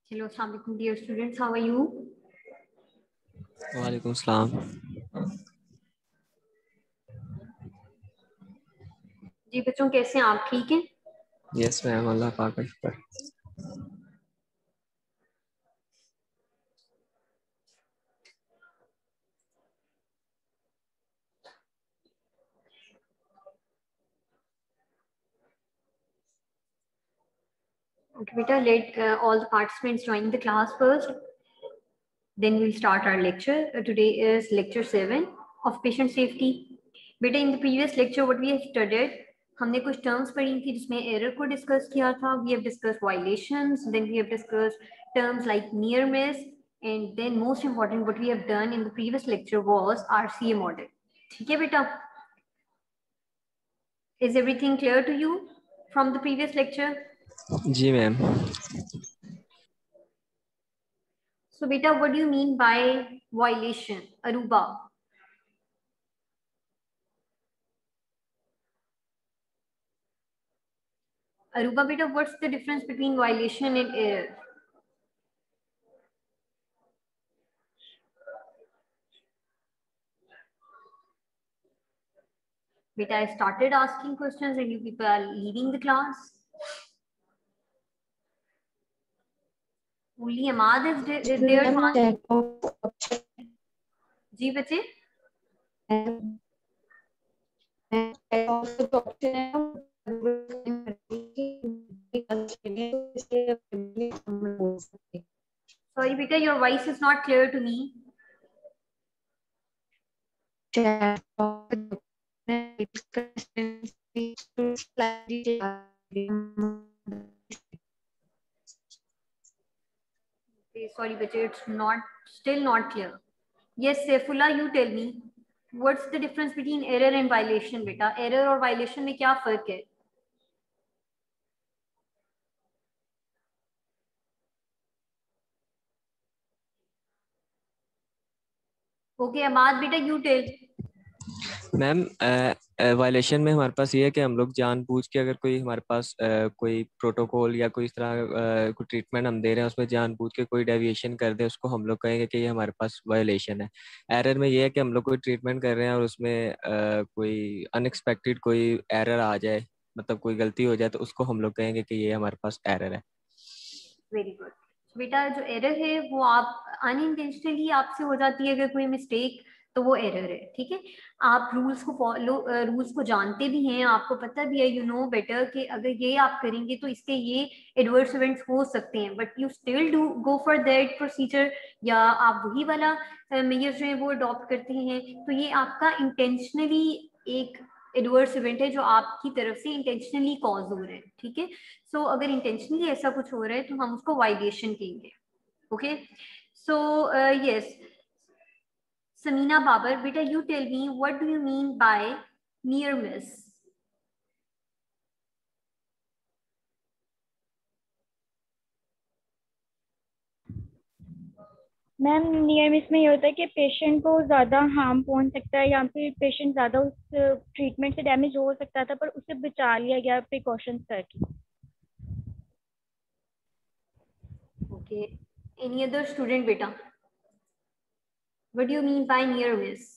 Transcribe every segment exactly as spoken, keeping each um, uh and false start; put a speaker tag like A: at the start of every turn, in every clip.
A: Hello, Assalamu alaikum, dear students. How are you?
B: वालेकुम सलाम।
A: जी बच्चों, कैसे हैं आप? ठीक हैं?
B: यस मैम, अल्लाह पाक का शुक्र।
A: Okay, beta, let uh, all the participants join the class first. Then we'll start our lecture. Uh, today is lecture seven of patient safety. Beta, in the previous lecture, what we have studied, हमने कुछ terms पढ़ी थी जिसमें error को discuss किया था. We have discussed violations. Then we have discussed terms like near miss. And then most important, what we have done in the previous lecture was R C A model. ठीक है बेटा? Is everything clear to you from the previous lecture?
B: जी ma'am.
A: So beta, what do you mean by violation? Aruba. Aruba beta, what's the difference between violation and error? Beta, I started asking questions and you people are leading the class. Only Ahmad is there to answer. जी बच्चे? Sorry beta, your voice is not clear to me. Okay, sorry beta, it's not still not clear. Yes, Saifullah, you tell me. What's the difference between error and violation beta? Error और violation में क्या फर्क है? Okay, Ahmad beta, you tell.
B: Ma'am, violation में हमारे पास ये है कि हम लोग जानबूझ के अगर कोई हमारे पास अ, कोई प्रोटोकॉल या कोई इस तरह अ, कोई ट्रीटमेंट हम दे रहे हैं उसमें जानबूझ के कोई डेविएशन कर दे, उसको हम लोग कहेंगे कि ये हमारे पास वायलेशन है। एरर में ये है कि हम लोग कोई ट्रीटमेंट कर रहे हैं और उसमें अ, कोई अनएक्सपेक्टेड कोई एरर आ जाए, मतलब कोई गलती हो जाए, तो उसको हम लोग कहेंगे कि ये हमारे पास एरर है।
A: वेरी गुड बेटा, जो एरर है वो आप अनइंटेंशनली आपसे हो जाती है, अगर कोई मिस्टेक तो वो एरर है। ठीक है, आप रूल्स को फॉलो रूल्स को जानते भी हैं, आपको पता भी है, यू नो बेटर कि अगर ये आप करेंगे तो इसके ये एडवर्स इवेंट्स हो सकते हैं, but you still do go for that procedure, या आप वही वाला मेजर जो है वो अडॉप्ट करते हैं, तो ये आपका इंटेंशनली एक एडवर्स इवेंट है जो आपकी तरफ से इंटेंशनली कॉज हो रहा है। ठीक है, सो so, अगर इंटेंशनली ऐसा कुछ हो रहा है तो हम उसको वाइलेशन कहेंगे। Okay, so yes, Samina Babar बेटा, you tell me what do you mean by near miss?
C: Ma'am, near miss में ये होता है कि पेशेंट को ज़्यादा हार्म पहुंच सकता है या फिर पेशेंट ज़्यादा उस ट्रीटमेंट से डैमेज हो सकता था पर उसे बचा लिया गया प्रिकॉशंस करके।
A: ओके, एनी अदर स्टूडेंट बेटा, what do you mean by near miss?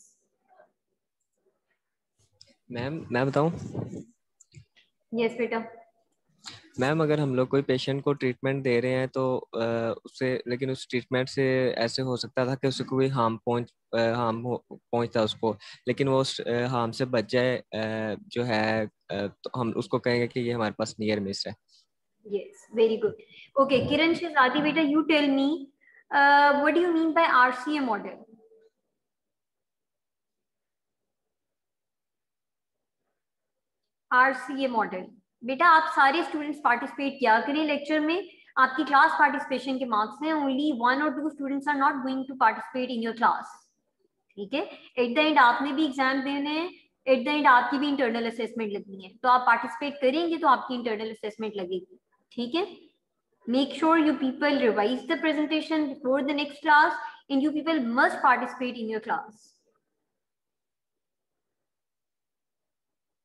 B: Ma'am मैं बताऊं?
A: यस बेटा।
B: मैम, अगर हम लोग कोई पेशेंट को ट्रीटमेंट दे रहे हैं तो अ, उससे, लेकिन उस ट्रीटमेंट से ऐसे हो सकता था कि उसको कोई हार्म पहुंच हार्म पहुंचता उसको, लेकिन वो उस हार्म से बच जाए, अ, जो है, अ, तो हम उसको कहेंगे कि ये हमारे पास नियर मिस है।
A: Yes, very good. Okay, Kiran Shahzadi बेटा, you tell me what do you mean by RCA model? RCA model बेटा, आप सारे स्टूडेंट्स पार्टिसिपेट किया करें लेक्चर में। आपकी क्लास पार्टिसिपेशन के मार्क्स हैं, ओनली वन और two students are not going to participate in your class. ठीक है, एट द एंड आपने भी एग्जाम देने हैं, एट द एंड आपकी भी इंटरनल असेसमेंट लगनी है, तो आप पार्टिसिपेट करेंगे तो आपकी इंटरनल असेसमेंट लगेगी। ठीक है, make sure you people revise the presentation before the next class and you people must participate in your class.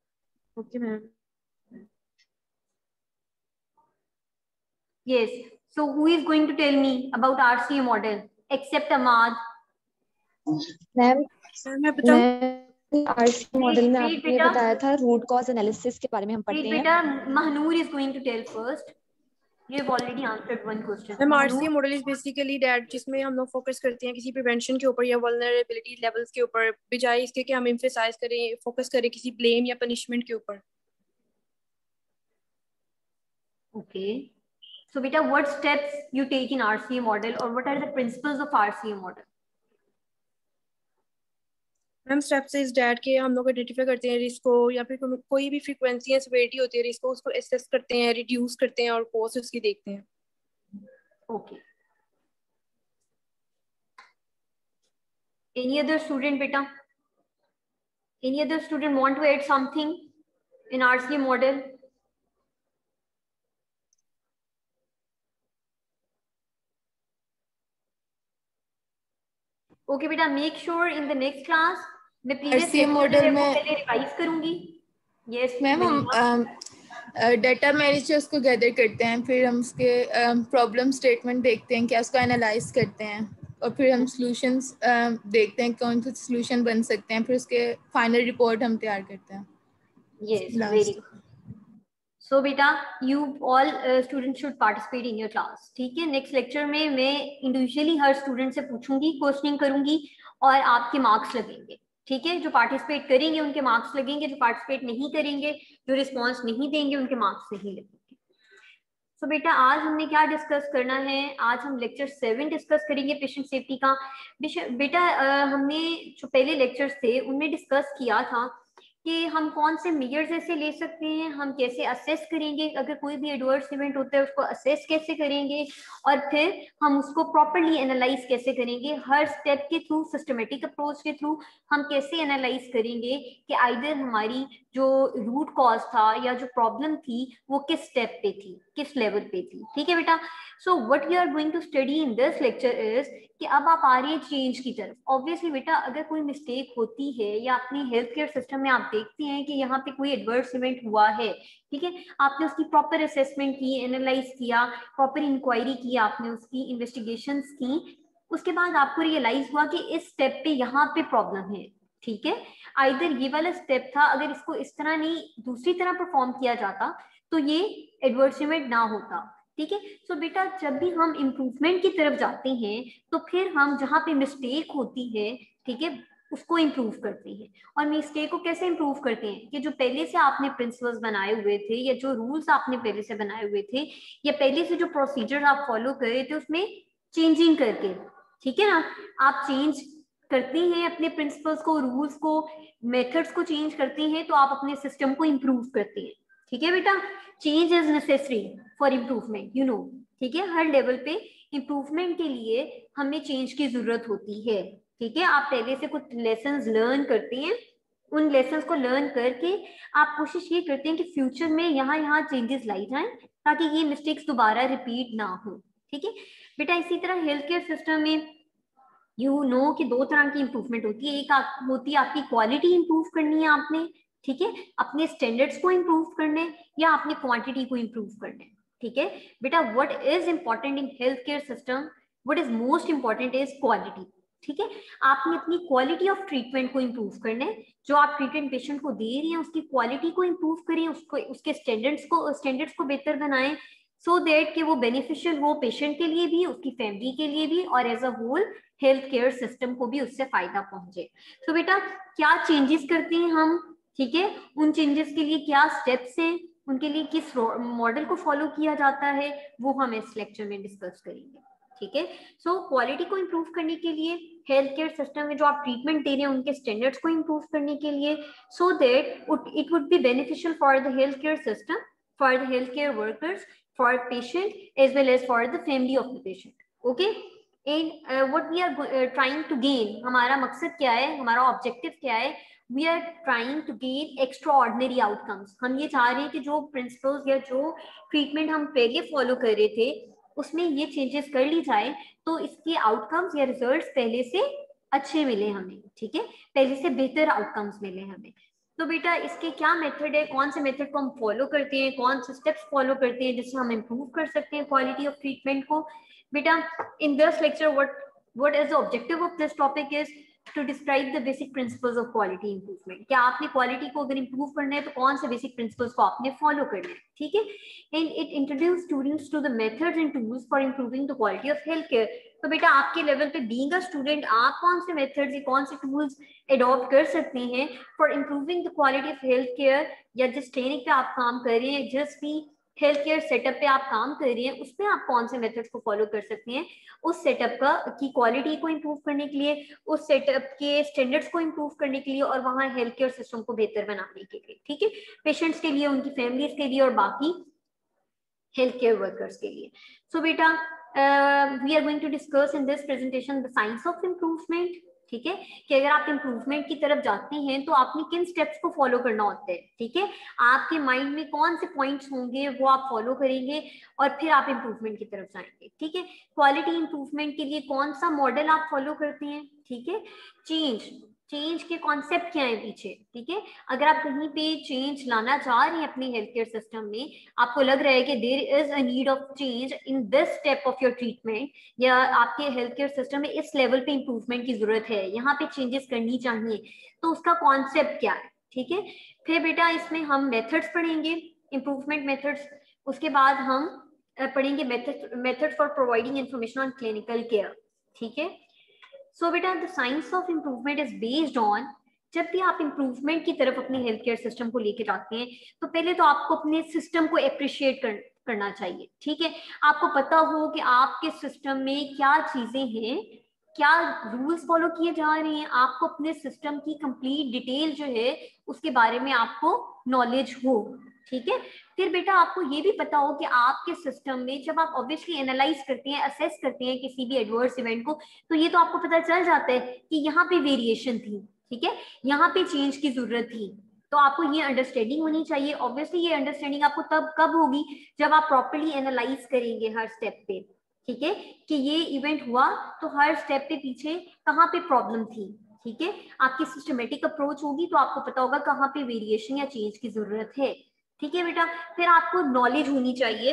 D: Okay, ma'am.
A: Yes, So who is going to tell me about R C A model except Ahmad?
D: Ma'am
E: मैं बताऊं?
D: RC model में
A: Wait,
D: आपने
A: बेटा।
D: बताया था root cause analysis के बारे में हम
A: Wait,
D: पढ़ते हैं।
A: बेटा, Mahnur is going to tell first. You have already answered one question.
E: Ma'am
A: Mahnur?
E: RCA model is basically that जिसमें हम लोग फोकस करते हैं किसी प्रिवेंशन के ऊपर या वल्नरेबिलिटी लेवल्स के ऊपर, बजाय इसके कि हम एम्फेसाइज करें, फोकस करें किसी ब्लेम या पनिशमेंट के ऊपर।
A: Okay. So, beta, what steps you take in R C A model, or what are the principles of R C A model?
E: Ma'am steps is that कि हम लोग आइडेंटिफाई करते हैं रिस्क को, या फिर को, कोई भी फ्रीक्वेंसी या सेवेरिटी होती है रिस्क को, उसको एसेस करते हैं, रिड्यूस करते हैं और कॉज उसकी देखते हैं।
A: Okay. Any other student, beta? Any other student want to add something in R C A model? Okay, beta, make sure in the next class मैं previous
F: R C A model में
A: पहले revise करूंगी। Yes,
F: ma'am हम data managers को gather करते हैं, फिर हम उसके प्रॉब्लम स्टेटमेंट देखते हैं, क्या उसको एनालाइज करते हैं, और फिर हम सॉल्यूशंस देखते हैं कौन से सॉल्यूशन बन सकते हैं, फिर उसके फाइनल रिपोर्ट हम तैयार करते हैं।
A: Yes, very good. So बेटा, you all uh, students should participate in your class. ठीक है, नेक्स्ट लेक्चर में मैं इंडिविजुअली हर स्टूडेंट से पूछूंगी, क्वेश्चनिंग करूंगी और आपके मार्क्स लगेंगे। ठीक है, जो पार्टिसिपेट करेंगे उनके मार्क्स लगेंगे, जो पार्टिसिपेट नहीं करेंगे, जो रिस्पॉन्स नहीं देंगे उनके मार्क्स नहीं लगेंगे। सो so, बेटा आज हमने क्या डिस्कस करना है? आज हम लेक्चर सेवन डिस्कस करेंगे पेशेंट सेफ्टी का। बेटा हमने जो पहले लेक्चर्स थे उनमें डिस्कस किया था कि हम कौन से मेजर्स ऐसे ले सकते हैं, हम कैसे असेस करेंगे, अगर कोई भी एडवर्स इवेंट होता है उसको असेस कैसे करेंगे, और फिर हम उसको प्रॉपर्ली एनालाइज कैसे करेंगे। हर स्टेप के थ्रू, सिस्टमेटिक अप्रोच के थ्रू हम कैसे एनालाइज करेंगे कि आइदर हमारी जो रूट कॉज था या जो प्रॉब्लम थी वो किस स्टेप पे थी, किस लेवल पे थी। ठीक है बेटा, so what you are going to study in this lecture is कि अब आप आ रहे हैं चेंज की तरफ। ऑब्वियसली बेटा अगर कोई मिस्टेक होती है या अपने हेल्थ केयर सिस्टम में आप देखते हैं कि यहाँ पे कोई एडवर्स इवेंट हुआ है, ठीक है, आपने उसकी प्रॉपर असेसमेंट की, एनालाइज किया, प्रॉपर इंक्वायरी की, आपने उसकी इन्वेस्टिगेशंस की, उसके बाद आपको रियलाइज हुआ कि इस स्टेप पे यहाँ पे प्रॉब्लम है। ठीक है, आइदर ये वाला स्टेप था, अगर इसको इस तरह नहीं दूसरी तरह परफॉर्म किया जाता तो ये एडवर्स इवेंट ना होता। ठीक है, सो so, बेटा जब भी हम इम्प्रूवमेंट की तरफ जाते हैं तो फिर हम जहाँ पे मिस्टेक होती है, ठीक है, उसको इम्प्रूव करते हैं। और मिस्टेक को कैसे इम्प्रूव करते हैं कि जो पहले से आपने प्रिंसिपल्स बनाए हुए थे या जो रूल्स आपने पहले से बनाए हुए थे या पहले से जो प्रोसीजर आप फॉलो कर रहे थे उसमें चेंजिंग करके, ठीक है ना, आप चेंज करते हैं अपने प्रिंसिपल्स को, रूल्स को, मेथड्स को चेंज करते हैं तो आप अपने सिस्टम को इम्प्रूव करते हैं। ठीक है बेटा, change is necessary for improvement, you know. ठीक है, हर लेवल पे इम्प्रूवमेंट के लिए हमें चेंज की जरूरत होती है। ठीक है, आप पहले से कुछ लेसन्स लर्न करते हैं, उन लेसन्स को लर्न करके आप कोशिश ये करते हैं कि फ्यूचर में यहाँ यहाँ चेंजेस लाई जाएं ताकि ये मिस्टेक्स दोबारा रिपीट ना हो। ठीक है बेटा, इसी तरह हेल्थ केयर सिस्टम में यू नो कि दो तरह की इम्प्रूवमेंट होती है। एक आप, होती है आपकी क्वालिटी इम्प्रूव करनी है आपने, ठीक है, अपने स्टैंडर्ड्स को इम्प्रूव करने या अपनी क्वांटिटी को इम्प्रूव करने। ठीक है बेटा, what is important in health care system, what is most important is quality. ठीक है, आपने अपनी क्वालिटी ऑफ ट्रीटमेंट को इम्प्रूव करना है, जो आप ट्रीटमेंट पेशेंट को दे रहे हैं उसकी क्वालिटी को इम्प्रूव करें, उसको उसके स्टैंडर्ड्स को स्टैंडर्ड्स को बेहतर बनाएं सो दैट कि वो बेनिफिशियल हो पेशेंट के लिए भी, उसकी फैमिली के लिए भी, और as a whole health care system को भी उससे फायदा पहुंचे। तो बेटा क्या चेंजेस करते हैं हम, ठीक है, उन चेंजेस के लिए क्या स्टेप्स हैं, उनके लिए किस मॉडल को फॉलो किया जाता है, वो हम इस लेक्चर में डिस्कस करेंगे। ठीक है, सो क्वालिटी को इम्प्रूव करने के लिए, हेल्थ केयर सिस्टम में जो आप ट्रीटमेंट दे रहे हैं उनके स्टैंडर्ड्स को इम्प्रूव करने के लिए, so that it would be beneficial for the health care system, for the health care workers, for patient as well as for the family of the patient. Okay, and what we are trying to gain, हमारा मकसद क्या है, हमारा objective क्या है, we are trying to gain extraordinary outcomes. हम ये चाह रहे हैं कि जो प्रिंसिपल्स या जो ट्रीटमेंट हम पहले फॉलो कर रहे थे उसमें ये चेंजेस कर ली जाए तो इसके आउटकम्स या रिजल्ट्स पहले से अच्छे मिले हमें। ठीक है, पहले से बेहतर आउटकम्स मिले हमें। तो बेटा इसके क्या मेथड है, कौन से मेथड को हम फॉलो करते हैं, कौन से स्टेप्स फॉलो करते हैं जिससे हम इम्प्रूव कर सकते हैं क्वालिटी ऑफ ट्रीटमेंट को। बेटा in this lecture what what is the objective of this topic is to describe the basic principles of quality improvement. क्या आपने क्वालिटी को अगर इंप्रूव करना है तो कौन से बेसिक प्रिंसिपल्स को आपने फॉलो करना है, ठीक है। And it introduce students to the methods and tools for improving the quality of health care. तो बेटा आपके लेवल पे बीइंग अ स्टूडेंट आप कौन से मेथड्स या कौन से टूल्स अडॉप्ट कर सकते हैं for improving the quality of health care, या जिस क्लिनिक पे आप काम कर रहे हैं, जिस भी हेल्थ केयर सेटअप पे आप काम कर रहे हैं, उसमें आप कौन से मेथड्स को फॉलो कर सकते हैं उस सेटअप का की क्वालिटी को इंप्रूव करने के लिए, उस सेटअप के स्टैंडर्ड्स को इंप्रूव करने के लिए और वहाँ हेल्थ केयर सिस्टम को बेहतर बनाने के लिए, ठीक है, पेशेंट्स के लिए, उनकी फैमिलीज के लिए और बाकी हेल्थ केयर वर्कर्स के लिए। सो बेटा we are going to discuss in this presentation the science of improvement, ठीक है, कि अगर आप इम्प्रूवमेंट की तरफ जाते हैं तो आपने किन स्टेप्स को फॉलो करना होता है, ठीक है, आपके माइंड में कौन से पॉइंट्स होंगे वो आप फॉलो करेंगे और फिर आप इम्प्रूवमेंट की तरफ जाएंगे, ठीक है। क्वालिटी इम्प्रूवमेंट के लिए कौन सा मॉडल आप फॉलो करते हैं, ठीक है, चेंज चेंज के कॉन्सेप्ट क्या है पीछे, ठीक है। अगर आप कहीं पे चेंज लाना चाह रहे हैं अपने हेल्थ केयर सिस्टम में, आपको लग रहा है कि there is a need of change in this step of your treatment, या आपके हेल्थ केयर सिस्टम में इस लेवल पे इंप्रूवमेंट की जरूरत है, यहाँ पे चेंजेस करनी चाहिए, तो उसका कॉन्सेप्ट क्या है, ठीक है। फिर बेटा इसमें हम मेथड्स पढ़ेंगे, इंप्रूवमेंट मेथड्स, उसके बाद हम पढ़ेंगे method method for providing information on clinical care, ठीक है। सो बेटा the science of improvement is based on, जब भी आप इम्प्रूवमेंट की तरफ अपने हेल्थ केयर सिस्टम को लेके जाते हैं तो पहले तो आपको अपने सिस्टम को अप्रिशिएट कर, करना चाहिए, ठीक है। आपको पता हो कि आपके सिस्टम में क्या चीजें हैं, क्या रूल्स फॉलो किए जा रहे हैं, आपको अपने सिस्टम की कंप्लीट डिटेल जो है उसके बारे में आपको नॉलेज हो, ठीक है। फिर बेटा आपको ये भी पता हो कि आपके सिस्टम में जब आप ऑब्वियसली एनालाइज करते हैं, असेस करते हैं किसी भी एडवर्स इवेंट को, तो ये तो आपको पता चल जाता है कि यहाँ पे वेरिएशन थी, ठीक है, यहाँ पे चेंज की जरूरत थी, तो आपको ये अंडरस्टैंडिंग होनी चाहिए। ऑब्वियसली ये अंडरस्टैंडिंग आपको तब कब होगी जब आप प्रॉपर्ली एनालाइज करेंगे हर स्टेप पे, ठीक है, कि ये इवेंट हुआ तो हर स्टेप पे पीछे कहाँ पे प्रॉब्लम थी, ठीक है। आपकी सिस्टमेटिक अप्रोच होगी तो आपको पता होगा कहाँ पे वेरिएशन या चेंज की जरूरत है, ठीक है बेटा। फिर आपको नॉलेज होनी चाहिए,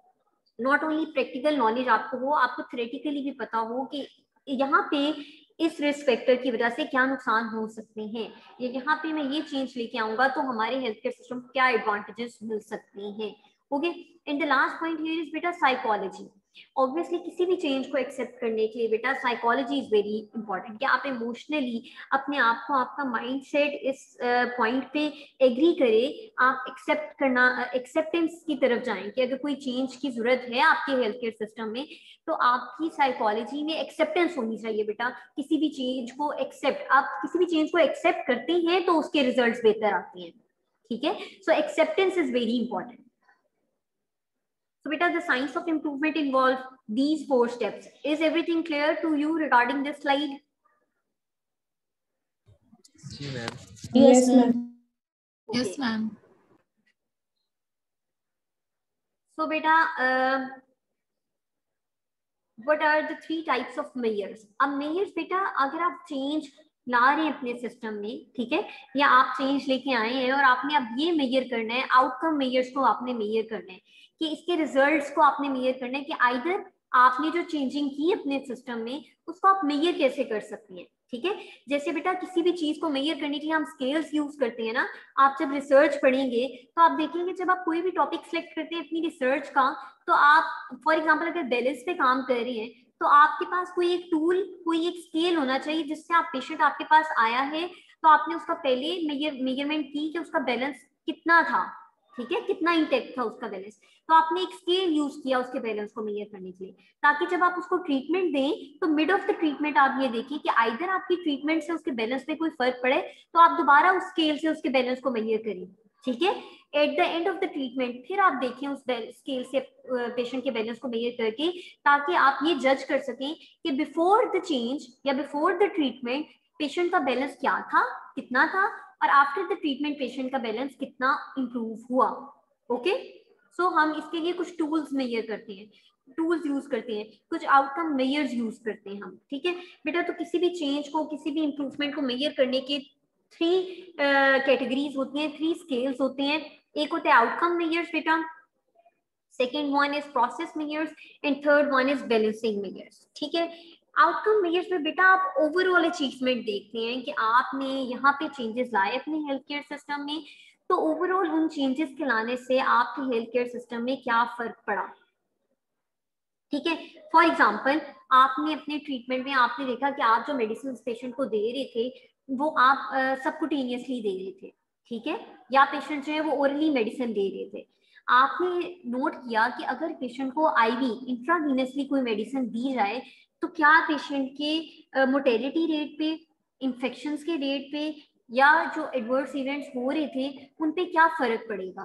A: नॉट ओनली प्रैक्टिकल नॉलेज आपको हो, आपको थ्योरेटिकली भी पता हो कि यहाँ पे इस रिस्क फैक्टर की वजह से क्या नुकसान हो सकते हैं, या यहाँ पे मैं ये चेंज लेके आऊंगा तो हमारे हेल्थ केयर सिस्टम को क्या एडवांटेजेस मिल सकते हैं, okay. And the last point here is बेटा साइकोलॉजी। ऑब्वियसली किसी भी चेंज को एक्सेप्ट करने के लिए बेटा साइकोलॉजी इज वेरी इंपॉर्टेंट, कि आप इमोशनली अपने आप को, आपका माइंडसेट इस पॉइंट uh, पे एग्री करे, आप एक्सेप्ट करना, एक्सेप्टेंस uh, की तरफ जाएं कि अगर कोई चेंज की जरूरत है आपके हेल्थ केयर सिस्टम में तो आपकी साइकोलॉजी में एक्सेप्टेंस होनी चाहिए बेटा। किसी भी चेंज को एक्सेप्ट, आप किसी भी चेंज को एक्सेप्ट करते हैं तो उसके रिजल्ट्स बेहतर आते हैं, ठीक है। So acceptance is very important. So beta, the science of improvement involves these four steps. Is everything clear to you regarding this slide?
B: जी ma'am.
D: Yes, ma'am.
F: Yes, ma'am.
A: So beta, uh, what are the three types of measures? अब measures बेटा अगर आप change ला रहे हैं अपने system में, ठीक है, या आप चेंज लेके आए हैं और आपने अब ये मेजर करना है, आउटकम मेजर्स को आपने मेजर करना है, कि इसके रिजल्ट्स को आपने मेजर करना है, कि आइदर आपने जो चेंजिंग की अपने सिस्टम में उसको आप मेजर कैसे कर सकती हैं, ठीक है। जैसे बेटा किसी भी चीज को मेजर करने के लिए हम स्केल्स यूज करते हैं ना, आप जब रिसर्च पढ़ेंगे तो आप देखेंगे जब आप कोई भी टॉपिक सिलेक्ट करते हैं अपनी रिसर्च का, तो आप फॉर एग्जाम्पल अगर बैलेंस पे काम कर रहे हैं तो आपके पास कोई एक टूल, कोई एक स्केल होना चाहिए जिससे आप, पेशेंट आपके पास आया है तो आपने उसका पहले मेजर मेजरमेंट की कि उसका बैलेंस कितना था, ठीक है, कितना इंटेक्ट था उसका बैलेंस, तो आपने एक स्केल यूज किया उसके बैलेंस को मेजर करने के लिए, ताकि जब आप उसको ट्रीटमेंट दें तो मिड ऑफ द ट्रीटमेंट आप ये देखिए कि आइदर आपकी ट्रीटमेंट से उसके बैलेंस में कोई फर्क पड़े तो आप दोबारा उस स्केल से उसके बैलेंस को मेजर करें, ठीक है। At the end of the treatment फिर आप देखें उस स्केल से पेशेंट के बैलेंस को मेजर करके, ताकि आप ये जज कर सकें कि बिफोर द चेंज या बिफोर द ट्रीटमेंट पेशेंट का बैलेंस क्या था, कितना था, और आफ्टर द ट्रीटमेंट पेशेंट का बैलेंस कितना इंप्रूव हुआ, ओके। सो हम इसके लिए कुछ टूल्स मेजर करते हैं, टूल्स यूज करते हैं, कुछ आउटकम मेजर्स यूज करते हैं हम, ठीक है बेटा। तो किसी भी चेंज को, किसी भी इंप्रूवमेंट को मेजर करने के थ्री कैटेगरीज होती हैं, थ्री स्केल्स होते हैं। एक होते हैं आउटकम मेजर्स बेटा, second one is process measures and third one is balancing measures. ठीक है, आउटकम मेजर्स में बेटा आप ओवरऑल अचीवमेंट देखते हैं कि आपने यहाँ पे चेंजेस लाए अपने हेल्थ केयर सिस्टम में, तो ओवरऑल उन चेंजेस के लाने से आपके हेल्थ केयर सिस्टम में क्या फर्क पड़ा। ठीक है, फॉर एग्जाम्पल आपने अपने ट्रीटमेंट में आपने देखा कि आप जो मेडिसिन पेशेंट को दे रहे थे वो आप सबकुटेनियसली दे रहे थे, ठीक है, या पेशेंट जो है वो ओरली मेडिसिन दे रहे थे। आपने नोट किया कि अगर पेशेंट को आईवी इंट्रावीनसली कोई मेडिसिन दी जाए तो क्या पेशेंट के मोर्टेलिटी रेट पे, इन्फेक्शंस के रेट पे या जो एडवर्स इवेंट्स हो रहे थे उन पे क्या फर्क पड़ेगा।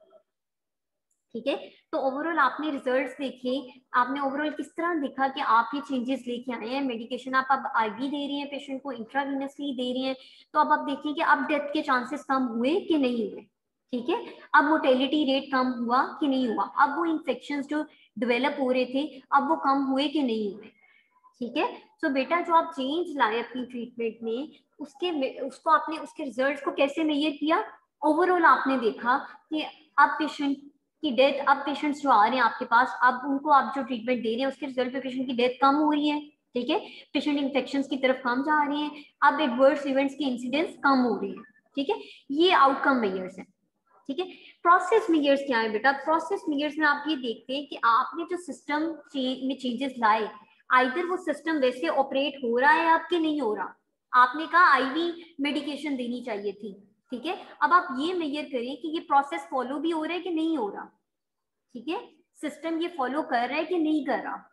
A: ठीक है, तो ओवरऑल आपने रिजल्ट्स देखे, आपने ओवरऑल किस तरह देखा कि आप ये चेंजेस लेके आए हैं। मेडिकेशन आप अब आईवी दे रहे हैं पेशेंट को, इंट्रावीनसली दे रहे हैं, तो अब आप देखिए कि अब डेथ के चांसेस कम हुए कि नहीं हुए। ठीक है, अब मोर्टेलिटी रेट कम हुआ कि नहीं हुआ, अब वो इन्फेक्शंस जो डेवलप हो रहे थे अब वो कम हुए कि नहीं हुए। ठीक है, सो so, बेटा जो आप चेंज लाए अपनी ट्रीटमेंट में उसके उसको आपने उसके रिजल्ट्स को कैसे मेजर किया। ओवरऑल आपने देखा कि अब पेशेंट की डेथ, अब पेशेंट्स जो आ रहे हैं आपके पास, अब उनको आप जो ट्रीटमेंट दे रहे हैं उसके रिजल्ट पे पेशेंट की डेथ कम हो रही है। ठीक है, पेशेंट इन्फेक्शंस की तरफ कम जा रहे हैं, अब एडवर्स इवेंट्स के इंसिडेंस कम हो रहे हैं। ठीक है, ये आउटकम मेजर्स हैं। ठीक है, प्रोसेस मेजर्स क्या है बेटा। प्रोसेस मेजर्स में आप ये देखते हैं कि आपने जो सिस्टम में चेंजेस लाए, आइदर वो सिस्टम वैसे ऑपरेट हो रहा है आपके नहीं हो रहा। आपने कहा आईवी मेडिकेशन देनी चाहिए थी, ठीक है, अब आप ये मेजर करें कि ये प्रोसेस फॉलो भी हो रहा है कि नहीं हो रहा। ठीक है, सिस्टम ये फॉलो कर रहा है कि नहीं कर रहा,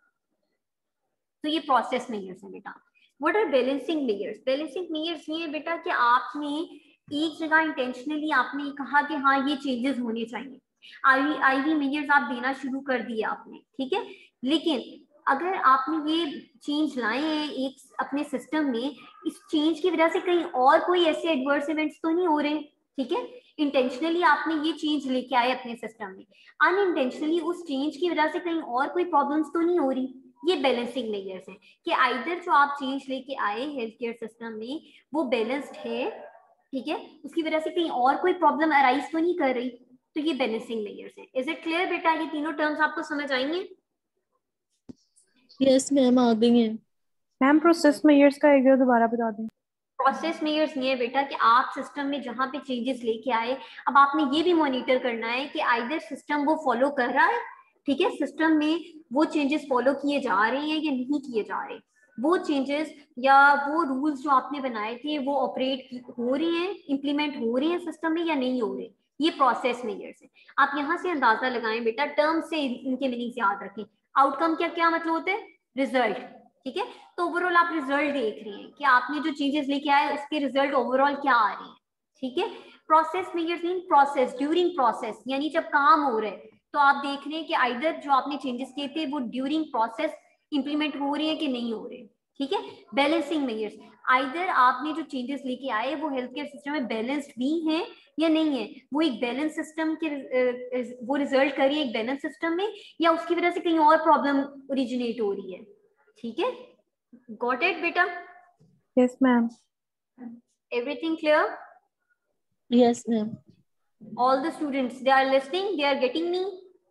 A: तो ये प्रोसेस मेजर्स है बेटा। What are balancing measures. Balancing measures ये है बेटा कि आपने एक जगह इंटेंशनली आपने कहा कि हाँ ये चेंजेस होने चाहिए, आईवी आईवी मेजर्स आप देना शुरू कर दिए आपने। ठीक है, लेकिन अगर आपने ये चेंज लाए हैं एक अपने सिस्टम में, इस चेंज की वजह से कहीं और कोई ऐसे एडवर्स इवेंट्स तो नहीं हो रहे। ठीक है, इंटेंशनली आपने ये चेंज लेके आए अपने सिस्टम में, अनइंटेंशनली उस चेंज की वजह से कहीं और कोई प्रॉब्लम्स तो नहीं हो रही। ये बैलेंसिंग मेजर्स हैं कि आइदर जो आप चेंज लेके आए हेल्थ केयर सिस्टम में वो बैलेंस्ड है, ठीक है, उसकी वजह से कहीं और कोई प्रॉब्लम अराइज तो नहीं कर रही, तो ये बैलेंसिंग मेजर्स है। इज इट क्लियर बेटा, ये तीनों टर्म्स आपको समझ आएंगे।
G: यस मैम आ गई हैं।
H: मैम प्रोसेस मेजर्स का एक बार दोबारा बता दें।
A: प्रोसेस मेजर्स ये है बेटा कि आप सिस्टम में जहाँ पे चेंजेस लेके आए, अब आपने ये भी मॉनिटर करना है कि आइदर सिस्टम वो फॉलो कर रहा है, ठीक है, सिस्टम में वो चेंजेस फॉलो किए जा रहे हैं या नहीं किए जा रहे, वो चेंजेस या वो रूल्स जो आपने बनाए थे वो ऑपरेट हो रहे हैं, इंप्लीमेंट हो रहे हैं सिस्टम में या नहीं हो रहे। ये प्रोसेस मेजर्स है। आप यहाँ से अंदाजा लगाएं बेटा, टर्म से इनके मीनिंग्स याद रखें। आउटकम क्या क्या मतलब होते हैं, रिजल्ट। ठीक है, तो ओवरऑल आप रिजल्ट देख रहे हैं कि आपने जो चेंजेस लेके आए उसके रिजल्ट ओवरऑल क्या आ रहे हैं। ठीक है, process measures mean process, during process, यानी जब काम हो रहे हैं तो आप देख रहे हैं कि आइदर जो आपने चेंजेस किए थे वो ड्यूरिंग प्रोसेस इंप्लीमेंट हो रहे हैं कि नहीं हो रहे। ठीक है, बैलेंसिंग मेजर्स, आइदर आपने जो चेंजेस लेके आए वो हेल्थ केयर सिस्टम में बैलेंस्ड भी हैं या नहीं है, वो एक बैलेंस सिस्टम के वो रिजल्ट करिए एक बैलेंस सिस्टम में, या उसकी वजह से कहीं और प्रॉब्लम ओरिजिनेट हो रही है। ठीक है, गॉट इट बेटा।
H: Yes ma'am.
A: Everything clear.
G: Yes ma'am.
A: All the students, they are listening, they are getting me.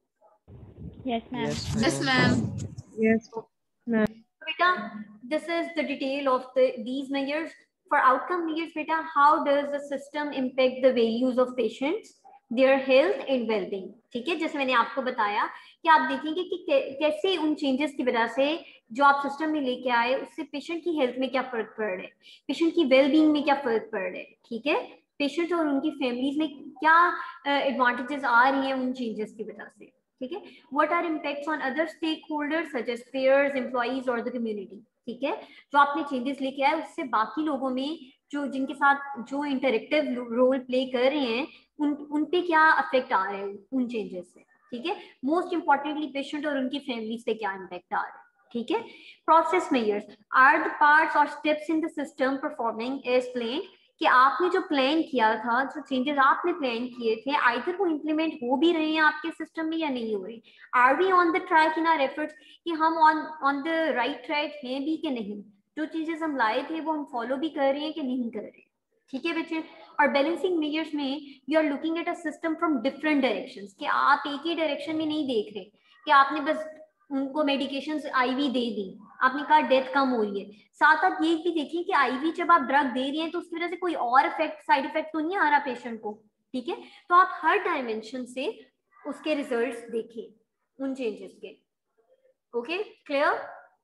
C: Yes ma'am.
F: Yes ma'am.
H: Yes ma'am.
A: Beta, this is the detail of the these measures. For outcome measures, beta, how does the system impact the values of patients, their health and well-being? ठीक है, जैसे मैंने आपको बताया कि आप देखेंगे कि कैसे उन चेंजेस की वजह से जो आप सिस्टम में लेके आए उससे पेशेंट की हेल्थ में क्या फर्क पड़ रहा है, पेशेंट की वेलबींग में क्या फर्क पड़ रहा है। ठीक है, पेशेंट और उनकी फैमिलीज में क्या एडवांटेजेस आ रही हैं उन चेंजेस की वजह से। ठीक है, what are impacts on other stakeholders such as payers, employees और द कम्युनिटी। ठीक है, जो आपने चेंजेस लेके आए उससे बाकी लोगों में जो जिनके साथ जो इंटरेक्टिव रोल प्ले कर रहे हैं उन उन पे क्या अफेक्ट आ रहे हैं उन चेंजेस से। ठीक है, मोस्ट इंपॉर्टेंटली पेशेंट और उनकी फैमिली से क्या इम्पैक्ट आ रहा है। ठीक है, process measures are the parts और steps in the system performing as planned, कि आपने जो प्लान किया था, जो चेंजेस आपने प्लान किए थे, आइदर वो इम्प्लीमेंट हो भी रहे हैं आपके सिस्टम में या नहीं हो रहे। Are we on the track in our efforts, कि हम on on the right track हैं भी कि नहीं, जो चीजेस हम लाए थे वो हम फॉलो भी कर रहे हैं कि नहीं कर रहे। ठीक है बच्चे। और बैलेंसिंग मेजर्स में you are looking at a system from different directions, कि आप एक ही डायरेक्शन में नहीं देख रहे कि आपने बस उनको मेडिकेशंस आईवी दे दी, आपने कहा डेथ कम हो रही है, साथ आप ये भी देखिए कि आईवी जब आप ड्रग दे रही हैं तो उसकी वजह से कोई और इफेक्ट साइड इफेक्ट तो नहीं आ रहा पेशेंट को, ठीक है। तो आप हर डायमेंशन से उसके रिजल्ट्स देखिए उन चेंजेस के। Okay, clear?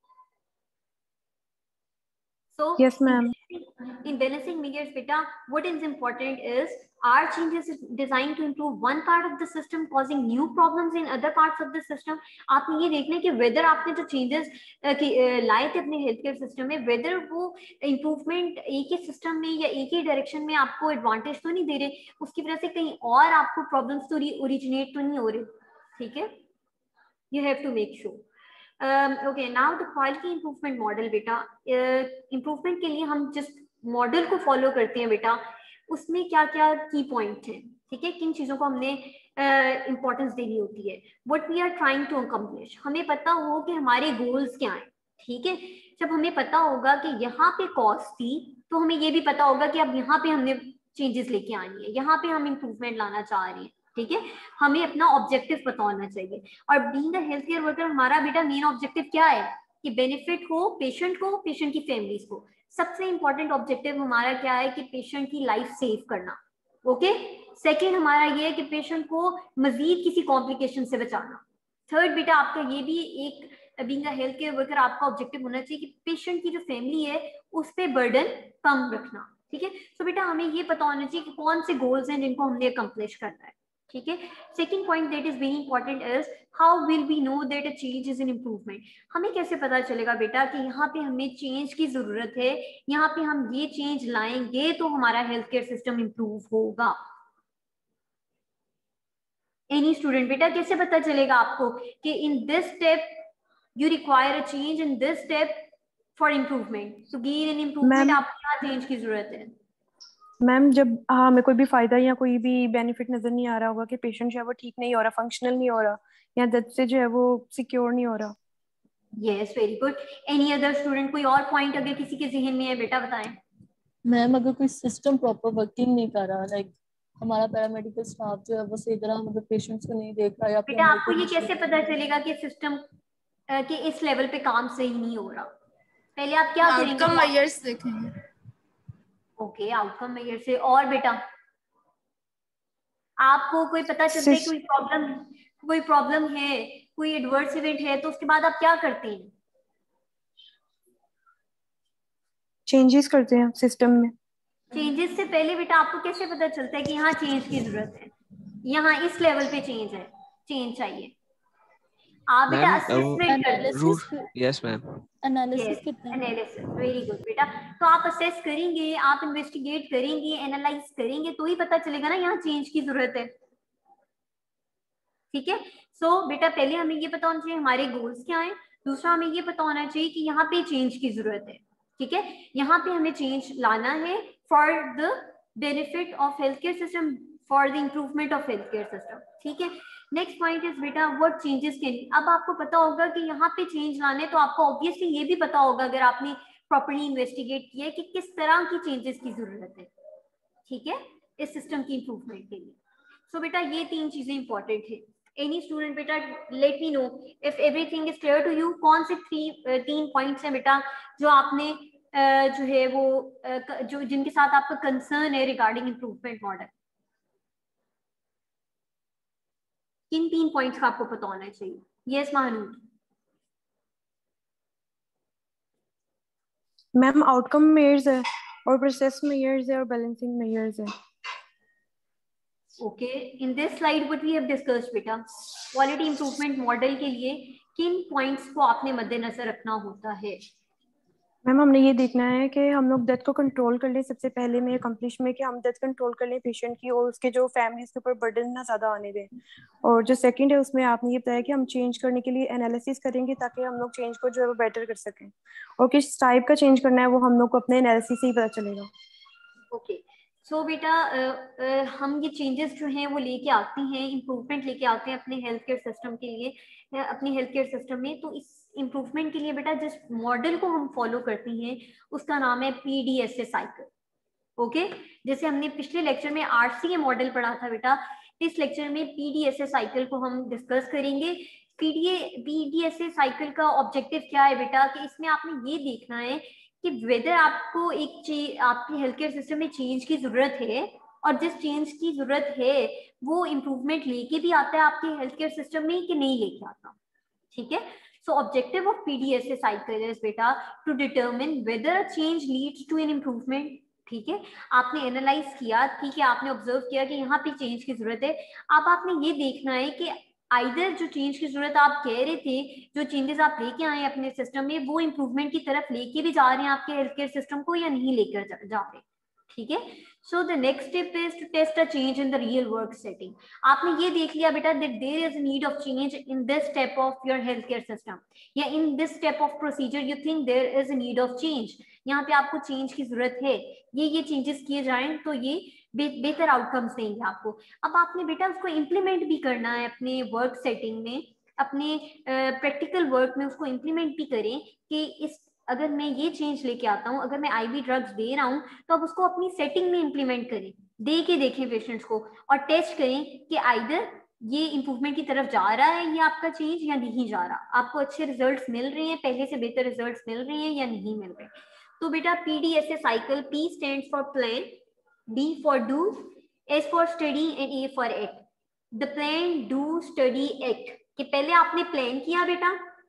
A: So
H: Yes, ma'am.
A: in balancing measures, beta, what is important is our changes is designed to improve one part of the system, causing new problems in other parts of the system. आपने ये देखना है कि whether आपने जो changes लाए थे अपने हेल्थ केयर सिस्टम में, whether वो इम्प्रूवमेंट एक ही सिस्टम में या एक ही डायरेक्शन में आपको एडवांटेज तो नहीं दे रहे, उसकी वजह से कहीं और आपको प्रॉब्लम्स तो ओरिजिनेट तो नहीं हो रहे, ठीक है। You have to make sure. Um, okay, now the quality improvement model बेटा, इम्प्रूवमेंट uh, के लिए हम जिस मॉडल को फॉलो करते हैं बेटा, उसमें क्या क्या की पॉइंट हैं, ठीक है, किन चीजों को हमने इंपॉर्टेंस uh, देनी होती है। What we are trying to accomplish, हमें पता हो कि हमारे गोल्स क्या हैं, ठीक है। जब हमें पता होगा कि यहाँ पे कॉस्ट थी, तो हमें ये भी पता होगा कि अब यहाँ पे हमने चेंजेस लेके आनी है, यहाँ पे हम इम्प्रूवमेंट लाना चाह रहे हैं, ठीक है। हमें अपना ऑब्जेक्टिव पता होना चाहिए। और being a health care worker हमारा बेटा मेन ऑब्जेक्टिव क्या है कि बेनिफिट हो पेशेंट को, पेशेंट की फैमिलीज को। सबसे इंपॉर्टेंट ऑब्जेक्टिव हमारा क्या है कि पेशेंट की लाइफ सेव करना। ओके, सेकेंड हमारा ये है कि पेशेंट को मजीद किसी कॉम्प्लिकेशन से बचाना। थर्ड बेटा आपका ये भी एक being a health care worker आपका ऑब्जेक्टिव होना चाहिए कि पेशेंट की जो फैमिली है उस पर बर्डन कम रखना, ठीक है। सो बेटा हमें ये पता होना चाहिए कि कौन से गोल्स हैं जिनको हमने अकम्प्लिश करना है, ठीक है। Second point that is very important is how will we know that a change is an improvement. हमें कैसे पता चलेगा बेटा कि यहाँ पे हमें चेंज की जरूरत है, यहाँ पे हम ये चेंज लाएंगे तो हमारा हेल्थ केयर सिस्टम इम्प्रूव होगा। एनी स्टूडेंट बेटा कैसे पता चलेगा आपको कि in this step you require a change, in this step for improvement, to gain an improvement आपको क्या चेंज की जरूरत है।
H: मैम जब हाँ हमें कोई भी फायदा या कोई भी बेनिफिट नजर नहीं आ रहा होगा कि पेशेंट जो है वो ठीक नहीं हो रहा, फंक्शनल नहीं हो रहा, या दर्द से जो है वो सिक्योर नहीं हो रहा।
A: Yes, very good. Any other student, कोई और पॉइंट अगर किसी के जहन में है बेटा बताएं।
G: मैम अगर कोई सिस्टम प्रॉपर वर्किंग नहीं कर रहा, लाइक हमारा पैरामेडिकल स्टाफ जो है वो सही तरह मतलब पेशेंट्स को नहीं देख रहा, या फिर
A: बेटा आपको ये कैसे पता चलेगा कि सिस्टम कि इस लेवल पे काम सही नहीं हो रहा? पहले आप क्या करेंगे?
F: आउटकम मेजर्स देखेंगे।
A: ओके, आउटकम मेजर से। और बेटा आपको कोई पता चलता है कोई प्रॉब्लम कोई प्रॉब्लम है, कोई एडवर्स इवेंट है, तो उसके बाद आप क्या करते हैं?
H: चेंजेस करते हैं सिस्टम में।
A: चेंजेस से पहले बेटा आपको कैसे पता चलता है कि यहाँ चेंज की जरूरत है, यहाँ इस लेवल पे चेंज है, चेंज चाहिए? आप बेटा असेसमेंट करते हैं।
B: यस मैम,
G: एनालिसिस कितना है?
A: एनालिसिस, वेरी गुड बेटा। तो आप असेस करेंगे, आप इन्वेस्टिगेट करेंगे, एनालाइज करेंगे, तो ही पता चलेगा ना यहाँ चेंज की जरूरत है, ठीक है। सो so, बेटा पहले हमें ये पता होना चाहिए हमारे गोल्स क्या हैं, दूसरा हमें ये पता होना चाहिए कि यहाँ पे चेंज की जरूरत है, ठीक है। यहाँ पे हमें चेंज लाना है for the benefit of health care system, for the improvement of health care system, ठीक है। नेक्स्ट पॉइंट इज बेटा व्हाट चेंजेस कैन। अब आपको पता होगा कि यहाँ पे चेंज लाने, तो आपको ऑब्वियसली ये भी पता होगा अगर आपने प्रॉपर्ली इन्वेस्टिगेट किया कि किस तरह की चेंजेस की जरूरत है, ठीक है, इस सिस्टम की इम्प्रूवमेंट के लिए। सो so, बेटा ये तीन चीजें इंपॉर्टेंट है। एनी स्टूडेंट बेटा let me know if everything is clear to you. कौन से थ्री तीन पॉइंट्स हैं बेटा जो आपने uh, जो है वो uh, जो जिनके साथ आपका कंसर्न है रिगार्डिंग इम्प्रूवमेंट मॉडल? किन तीन पॉइंट्स का आपको पता होना चाहिए? Yes Mahnoor.
H: Ma'am outcome measures है और प्रोसेस मेजर्स है और बैलेंसिंग मेजर्स है।
A: Okay, in this slide what we have discussed बेटा, क्वालिटी इंप्रूवमेंट मॉडल के लिए किन पॉइंट्स को आपने मद्देनजर रखना होता है?
H: मैम हमने ये देखना है कि हम लोग दर्द को कंट्रोल कर लें, सबसे पहले में अकम्प्लिश में कि हम दर्द कंट्रोल कर लें पेशेंट की, और उसके जो फैमिलीज के ऊपर बर्डन ना ज़्यादा आने दें। और जो सेकंड है उसमें आपने ये बताया कि हम चेंज करने के लिए एनालिसिस करेंगे ताकि हम लोग चेंज को जो है वो बेटर कर सकें, और किस टाइप का चेंज करना है वो हम लोग को अपने एनालिसिस से ही पता चलेगा।
A: ओके सो बेटा हम ये चेंजेस जो हैं वो लेके आते हैं, इम्प्रूवमेंट लेके आते हैं अपने हेल्थ केयर सिस्टम के लिए, अपने हेल्थ केयर सिस्टम में। तो इस इम्प्रूवमेंट के लिए बेटा जिस मॉडल को हम फॉलो करते हैं उसका नाम है P D S A cycle, okay, जैसे हमने पिछले लेक्चर में आरसीए मॉडल पढ़ा था बेटा, इस लेक्चर में पीडीएसए साइकिल को हम डिस्कस करेंगे। पीडीए पीडीएसए साइकिल का ऑब्जेक्टिव क्या है बेटा, कि इसमें आपने ये देखना है कि वेदर आपको एक चीज आपकी हेल्थ केयर सिस्टम में चेंज की जरूरत है, और जिस चेंज की जरूरत है वो इम्प्रूवमेंट लेके भी आता है आपके हेल्थ केयर सिस्टम में कि नहीं लेके आता। ठीक है, so objective of PDSA cycle is बेटा to determine whether a change leads to an improvement. ठीक है, आपने एनालाइज किया, ठीक है, आपने ऑब्जर्व किया कि यहाँ पे चेंज की जरूरत है। अब आपने ये देखना है कि आइदर जो चेंज की जरूरत आप कह रहे थे, जो चेंजेस आप लेके आए अपने सिस्टम में, वो इम्प्रूवमेंट की तरफ लेके भी जा रहे हैं आपके हेल्थ केयर सिस्टम को या नहीं लेकर जा, जा रहे। ठीक है, so the next step is to test a change in the real work setting. आपने ये देख लिया बेटा that there is a need of change in this step of your health care system, या in this step of procedure you think there is a need of change. यहाँ पे आपको change की जरूरत है, ये ये चेंजेस किए जाएं तो ये बे, बेहतर आउटकम्स देंगे आपको। अब आपने बेटा उसको इम्प्लीमेंट भी करना है अपने वर्क सेटिंग में, अपने प्रैक्टिकल uh, वर्क में उसको इम्प्लीमेंट भी करें कि इस अगर मैं ये चेंज लेके आता हूँ, अगर मैं आईवी ड्रग्स दे रहा हूँ तो अब उसको अपनी सेटिंग में इम्प्लीमेंट करें, दे के देखें पेशेंट्स को और टेस्ट करें कि आइदर ये इम्प्रूवमेंट की तरफ जा रहा है ये आपका चेंज या नहीं जा रहा, आपको अच्छे रिजल्ट्स मिल रहे हैं, पहले से बेहतर रिजल्ट्स मिल रहे हैं या नहीं मिल रहे। तो बेटा PDSA cycle, P stands for plan, D for do, S for study and A for act. The plan, do, study, act कि पहले आपने प्लान किया बेटा,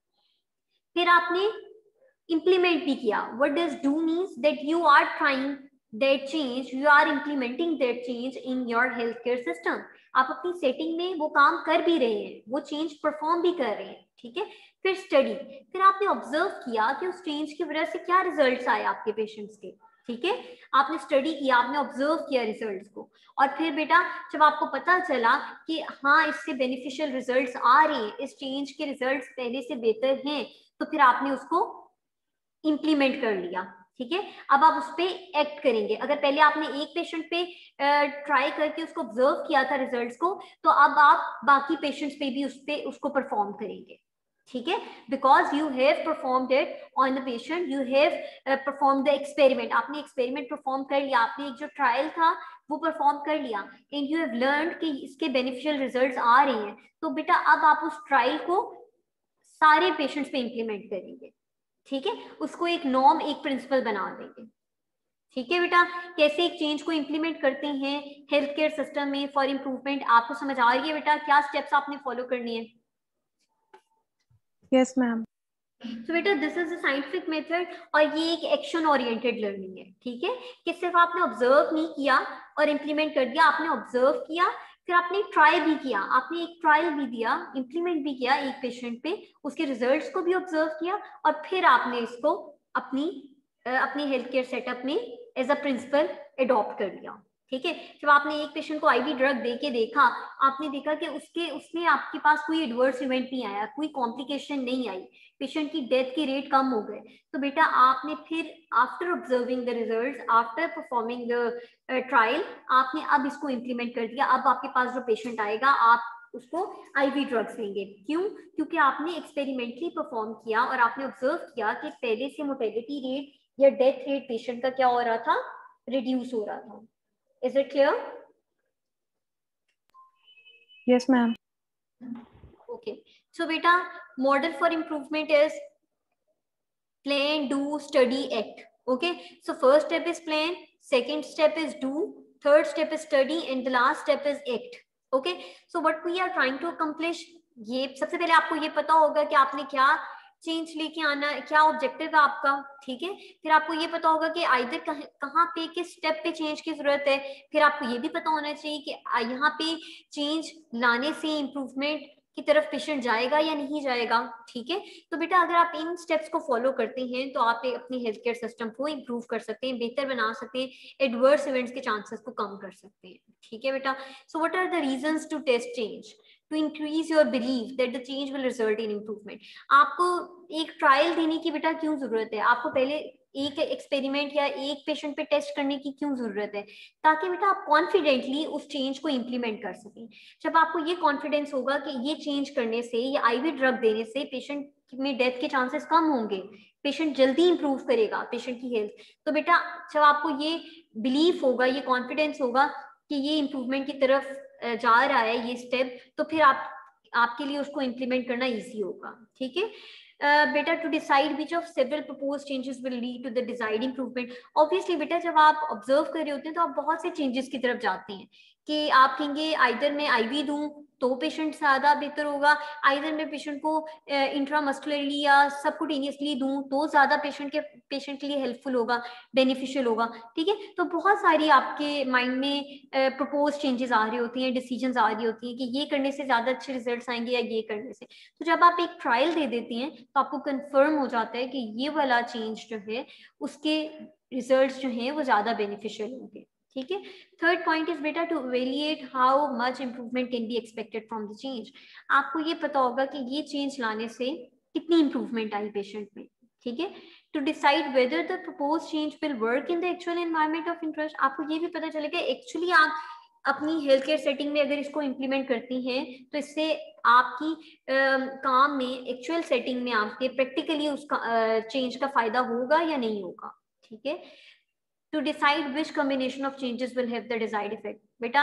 A: फिर आपने implement भी किया। What does do means that you are trying that change, you are implementing that change in your healthcare system। आप अपनी सेटिंग में वो काम कर भी रहे हैं, वो चेंज परफॉर्म भी कर रहे हैं। ठीक है, फिर स्टडी, फिर आपने ऑब्जर्व किया कि उस चेंज की वजह से क्या रिजल्ट्स आए आपके पेशेंट्स के। ठीक है, आपने स्टडी किया, आपने ऑब्जर्व किया रिजल्ट्स को, और फिर बेटा जब आपको पता चला कि हाँ इससे बेनिफिशियल रिजल्ट्स आ रहे हैं, इस चेंज के रिजल्ट्स पहले से बेहतर हैं, तो फिर आपने उसको इम्प्लीमेंट कर लिया। ठीक है, अब आप उस पर एक्ट करेंगे। अगर पहले आपने एक पेशेंट पे ट्राई करके उसको ऑब्जर्व किया था रिजल्ट्स को, तो अब आप बाकी पेशेंट्स पे भी उस पे उसको परफॉर्म करेंगे। ठीक है, because you have performed it on the patient, you have perform the experiment, आपने एक्सपेरिमेंट परफॉर्म कर लिया, आपने एक जो ट्रायल था वो परफॉर्म कर लिया, एंड यू हैव लर्न कि इसके बेनिफिशियल रिजल्ट्स आ रहे हैं, तो बेटा अब आप उस ट्रायल को सारे पेशेंट्स पे इम्प्लीमेंट करेंगे। ठीक है, उसको एक नॉर्म, एक प्रिंसिपल बना देंगे। ठीक है बेटा, कैसे एक चेंज को इम्प्लीमेंट करते हैं हेल्थ केयर सिस्टम में फॉर इम्प्रूवमेंट, आपको समझ आ रही है बेटा? क्या स्टेप्स आपने फॉलो करनी है?
H: Yes ma'am.
A: तो बेटा this is a scientific method, और ये एक एक्शन ओरिएंटेड लर्निंग है। ठीक है, कि सिर्फ आपने ऑब्जर्व नहीं किया और इम्प्लीमेंट कर दिया, आपने ऑब्जर्व किया, फिर आपने ट्राई भी किया, आपने एक ट्रायल भी दिया, इम्प्लीमेंट भी किया एक पेशेंट पे, उसके रिजल्ट्स को भी ऑब्जर्व किया, और फिर आपने इसको अपनी अपनी हेल्थ केयर सेटअप में एज अ प्रिंसिपल अडॉप्ट कर लिया। ठीक है, जब आपने एक पेशेंट को आईवी ड्रग दे के देखा, आपने देखा कि उसके उसने आपके पास कोई एडवर्स इवेंट नहीं आया, कोई कॉम्प्लिकेशन नहीं आई, पेशेंट की डेथ के रेट कम हो गए, तो बेटा आपने फिर after observing the results, after performing the trial, आपने अब इसको इम्प्लीमेंट कर दिया। अब आपके पास जो पेशेंट आएगा आप उसको आईवी ड्रग्स देंगे। क्यों? क्योंकि आपने एक्सपेरिमेंटली परफॉर्म किया और आपने ऑब्जर्व किया कि पहले से मोर्टेलिटी रेट या डेथ रेट पेशेंट का क्या हो रहा था, रिड्यूस हो रहा था। Is it clear?
H: Yes, ma'am.
A: Okay. So, beta, model for improvement is plan, do, study, act. Okay. So, first step is plan, second step is do, third step is study, and the last step is act. Okay. So, what we are trying to accomplish, ये सबसे पहले आपको ये पता होगा कि आपने क्या चेंज लेके आना, क्या ऑब्जेक्टिव है आपका। ठीक है, फिर आपको ये पता होगा कि आइदर कह, कहाँ पे किस स्टेप पे चेंज की जरूरत है, फिर आपको ये भी पता होना चाहिए कि यहाँ पे चेंज लाने से इम्प्रूवमेंट की तरफ पेशेंट जाएगा या नहीं जाएगा। ठीक है, तो बेटा अगर आप इन स्टेप्स को फॉलो करते हैं तो आप अपनी हेल्थ केयर सिस्टम को इम्प्रूव कर सकते हैं, बेहतर बना सकते हैं, एडवर्स इवेंट्स के चांसेस को कम कर सकते हैं। ठीक है बेटा, so what are the reasons to test change? To increase your belief that the change will result in improvement। आपको एक ट्रायल देने की बेटा क्यों जरूरत है? आपको पहले एक एक्सपेरिमेंट या एक पेशेंट पे टेस्ट करने की क्यों जरूरत है? ताकि बेटा आप कॉन्फिडेंटली उस चेंज को इम्प्लीमेंट कर सकें। जब आपको ये कॉन्फिडेंस होगा कि ये चेंज करने से, ये आईवी ड्रग देने से पेशेंट में डेथ के चांसेस कम होंगे, पेशेंट जल्दी इंप्रूव करेगा पेशेंट की हेल्थ। तो बेटा जब आपको ये बिलीफ होगा, ये कॉन्फिडेंस होगा कि ये इम्प्रूवमेंट की तरफ जा रहा है ये स्टेप, तो फिर आप आपके लिए उसको इम्प्लीमेंट करना इजी होगा। ठीक है बेटा, to decide which of several propose changes will lead to the desired improvement. Obviously बेटा जब आप ऑब्जर्व कर रहे होते हैं तो आप बहुत से चेंजेस की तरफ जाते हैं कि आप कहेंगे आइदर मैं आईवी दूं तो पेशेंट ज्यादा बेहतर होगा, आइदर मैं पेशेंट को इंट्रामस्कुलरली या सबकुटेनियसली दूं तो ज्यादा पेशेंट के पेशेंट के लिए हेल्पफुल होगा, बेनिफिशियल होगा। ठीक है, तो बहुत सारी आपके माइंड में प्रपोज चेंजेस आ रही होती हैं, डिसीजंस आ रही होती हैं कि ये करने से ज्यादा अच्छे रिजल्ट्स आएंगे या ये करने से। तो जब आप एक ट्रायल दे देती हैं तो आपको कंफर्म हो जाता है कि ये वाला चेंज जो है उसके रिजल्ट्स जो हैं वो ज्यादा बेनिफिशियल होंगे। ठीक है, थर्ड पॉइंट इज बेटा to evaluate how much improvement can be expected from the change. आपको ये पता होगा कि ये चेंज लाने से कितनी इम्प्रूवमेंट आई पेशेंट में। ठीक है, to decide whether the propose change will work in the actual environment of interest. आपको ये भी पता चलेगा एक्चुअली आप अपनी हेल्थ केयर सेटिंग में अगर इसको इम्प्लीमेंट करती हैं तो इससे आपकी आ, काम में एक्चुअल सेटिंग में आपके प्रैक्टिकली उसका चेंज का फायदा होगा या नहीं होगा। ठीक है, to decide which combination of changes will have the desired effect. बेटा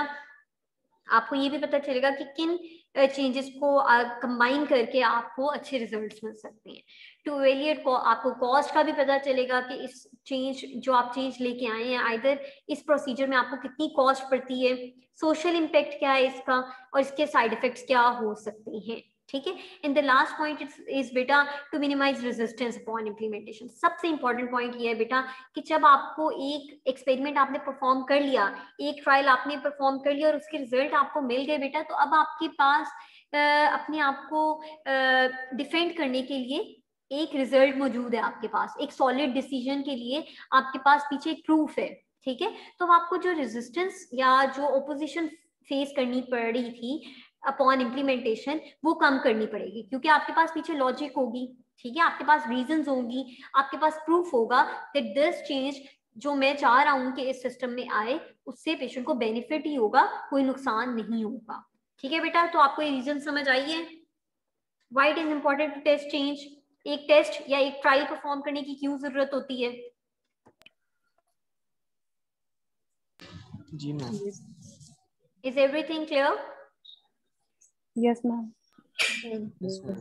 A: आपको ये भी पता चलेगा कि किन चेंजेस को कंबाइन करके आपको अच्छे रिजल्ट्स मिल सकते हैं। टू इवैल्यूएट को आपको कॉस्ट का भी पता चलेगा कि इस चेंज जो आप चेंज लेके आए हैं आइदर इस प्रोसीजर में आपको कितनी कॉस्ट पड़ती है, सोशल इम्पैक्ट क्या है इसका और इसके साइड इफेक्ट्स क्या हो सकते हैं। ठीक है, in the last point is बेटा to minimize resistance upon implementation. सबसे इंपॉर्टेंट पॉइंट ये है बेटा कि जब आपको एक एक्सपेरिमेंट आपने परफॉर्म कर लिया, एक ट्रायल आपने परफॉर्म कर लिया और उसके रिजल्ट आपको मिल गए बेटा, तो अब आपके पास आ, अपने आप को डिफेंड करने के लिए एक रिजल्ट मौजूद है आपके पास, एक सॉलिड डिसीजन के लिए आपके पास पीछे एक प्रूफ है। ठीक है, तो आपको जो रेजिस्टेंस या जो ओपोजिशन फेस करनी पड़ रही थी अपॉन इम्प्लीमेंटेशन वो कम करनी पड़ेगी क्योंकि आपके पास पीछे लॉजिक होगी। ठीक है, आपके पास रीजंस होंगी, आपके पास प्रूफ होगा दैट दिस चेंज जो मैं चाह रहा हूं कि इस सिस्टम में आए उससे पेशेंट को बेनिफिट ही होगा, कोई नुकसान नहीं होगा। ठीक है बेटा, तो आपको ये रीजन समझ आई है why it is important to test change. एक टेस्ट या एक ट्रायल परफॉर्म करने की क्यों जरूरत होती है?
B: जी ma'am.
A: Is everything clear?
H: Yes, ma'am.
B: Yes, ma'am.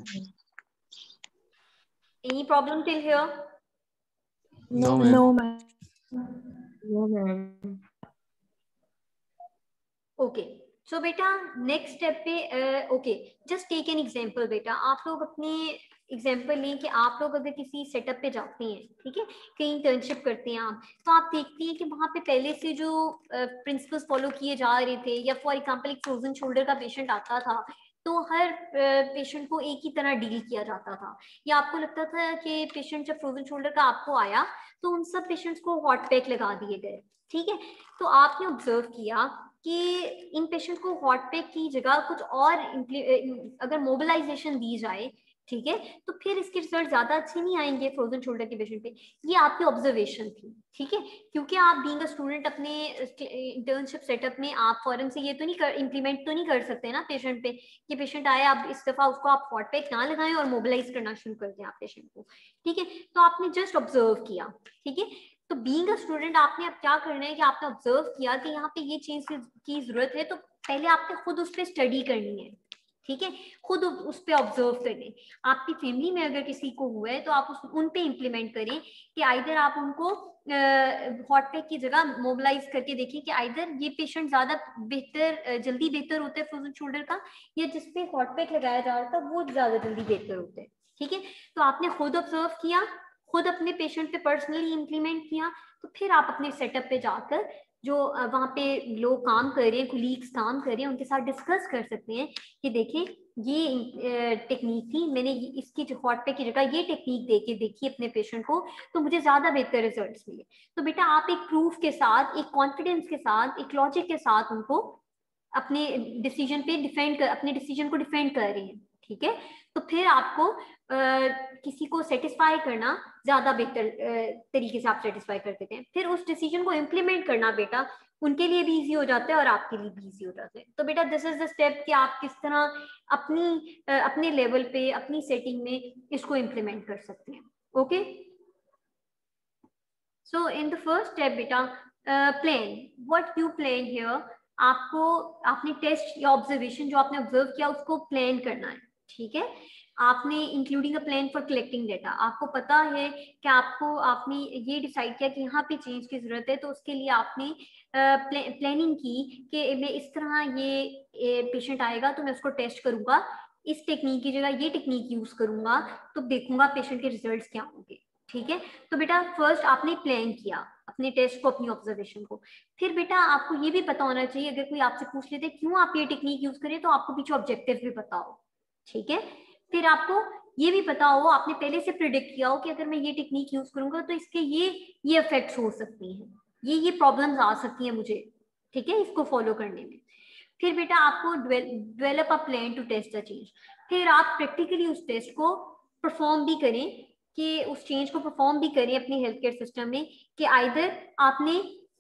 A: Any problem till here?
B: No, ma'am.
H: No, ma'am.
D: No, ma'am.
A: Okay. So बेटा नेक्स्ट स्टेप पे okay just take an example. बेटा आप लोग अपने एग्जांपल लें कि आप लोग अगर किसी सेटअप पे जाते हैं, ठीक है, कहीं इंटर्नशिप करते हैं आप, तो आप देखती हैं कि वहाँ पे पहले से जो प्रिंसिपल्स फॉलो किए जा रहे थे, या फॉर एग्जांपल एक फ्रोजन शोल्डर का पेशेंट आता था तो हर पेशेंट को एक ही तरह डील किया जाता था, या आपको लगता था कि पेशेंट जब फ्रोजन शोल्डर का आपको आया तो उन सब पेशेंट्स को हॉट पैक लगा दिए गए। ठीक है, तो आपने ऑब्जर्व किया कि इन पेशेंट को हॉट पैक की जगह कुछ और अगर मोबिलाइजेशन दी जाए, ठीक है, तो फिर इसके रिजल्ट ज्यादा अच्छे नहीं आएंगे फ्रोजन शोल्डर के पेशेंट पे। ये आपकी ऑब्जर्वेशन थी। ठीक है, क्योंकि आप बीइंग अ स्टूडेंट अपने इंटर्नशिप सेटअप में आप फौरन से ये तो नहीं कर इम्प्लीमेंट तो नहीं कर सकते ना पेशेंट पे, ये पेशेंट आया अब इस दफा उसको आप हॉट पैक ना लगाएं और मोबिलाइज करना शुरू कर दें आप पेशेंट को। ठीक है, तो आपने जस्ट ऑब्जर्व किया। ठीक है, तो बीइंग अ स्टूडेंट आपने अब क्या करना है कि आपने ऑब्जर्व किया कि यहाँ पे ये चीज की जरूरत है, तो पहले आपने खुद उस पर स्टडी करनी है। ठीक है, खुद उस पर ऑब्जर्व करें। आपकी फैमिली में अगर किसी को हुआ है तो आप उस उन पे इम्प्लीमेंट करें कि आइदर आप उनको हॉट पैक की जगह मोबिलाइज करके देखें कि आइदर ये पेशेंट ज्यादा बेहतर जल्दी बेहतर होता है फ्रोजन शोल्डर का, या जिसपे हॉट पैक लगाया जा रहा था वो ज्यादा जल्दी बेहतर होता है। ठीक है, तो आपने खुद ऑब्जर्व किया, खुद अपने पेशेंट पे पर्सनली इम्प्लीमेंट किया, तो फिर आप अपने सेटअप पे जाकर जो वहाँ पे लोग काम कर रहे हैं, कुलीग्स काम कर रहे हैं, उनके साथ डिस्कस कर सकते हैं कि देखें ये टेक्निक थी, मैंने इसकी हॉट पैक की जगह ये टेक्निक दे के देखी अपने पेशेंट को तो मुझे ज्यादा बेहतर रिजल्ट्स मिले। तो बेटा आप एक प्रूफ के साथ, एक कॉन्फिडेंस के साथ, एक लॉजिक के साथ उनको अपने डिसीजन पे डिफेंड कर अपने डिसीजन को डिफेंड कर रहे हैं। ठीक है, तो फिर आपको आ, किसी को सेटिस्फाई करना ज्यादा बेहतर तरीके से आप सेटिस्फाई कर देते हैं। फिर उस डिसीजन को इम्प्लीमेंट करना बेटा उनके लिए भी इजी हो जाता है और आपके लिए भी इजी हो जाता है। तो बेटा दिस इज द स्टेप कि आप किस तरह अपनी अपने लेवल पे अपनी सेटिंग में इसको इम्प्लीमेंट कर सकते हैं। Okay, so in the first step बेटा plan what you plan here, आपको आपने टेस्ट या ऑब्जर्वेशन जो आपने ऑब्जर्व किया उसको प्लान करना है। ठीक है, आपने including a plan for collecting data, आपको पता है कि आपको आपने ये डिसाइड किया कि यहाँ पे चेंज की जरूरत है, तो उसके लिए आपने प्लानिंग की कि मैं इस तरह ये पेशेंट आएगा तो मैं उसको टेस्ट करूंगा, इस टेक्निक की जगह ये टेक्निक यूज करूंगा, तो देखूंगा पेशेंट के रिजल्ट्स क्या होंगे। ठीक है, तो बेटा फर्स्ट आपने प्लान किया अपने टेस्ट को, अपनी ऑब्जर्वेशन को। फिर बेटा आपको ये भी पता होना चाहिए, अगर कोई आपसे पूछ लेते क्यों आप ये टेक्निक यूज करें, तो आपको पीछे ऑब्जेक्टिव भी पता हो। ठीक है, फिर आपको ये भी पता हो, आपने पहले से प्रिडिक्ट किया हो कि अगर मैं ये टेक्निक यूज करूंगा तो इसके ये ये इफेक्ट्स हो सकती हैं, ये ये प्रॉब्लम्स आ सकती हैं मुझे। ठीक है, इसको फॉलो करने में। फिर बेटा आपको develop a plan to test the change, फिर आप प्रैक्टिकली उस टेस्ट को परफॉर्म भी करें, कि उस चेंज को परफॉर्म भी करें अपने हेल्थ केयर सिस्टम में, कि आइदर आपने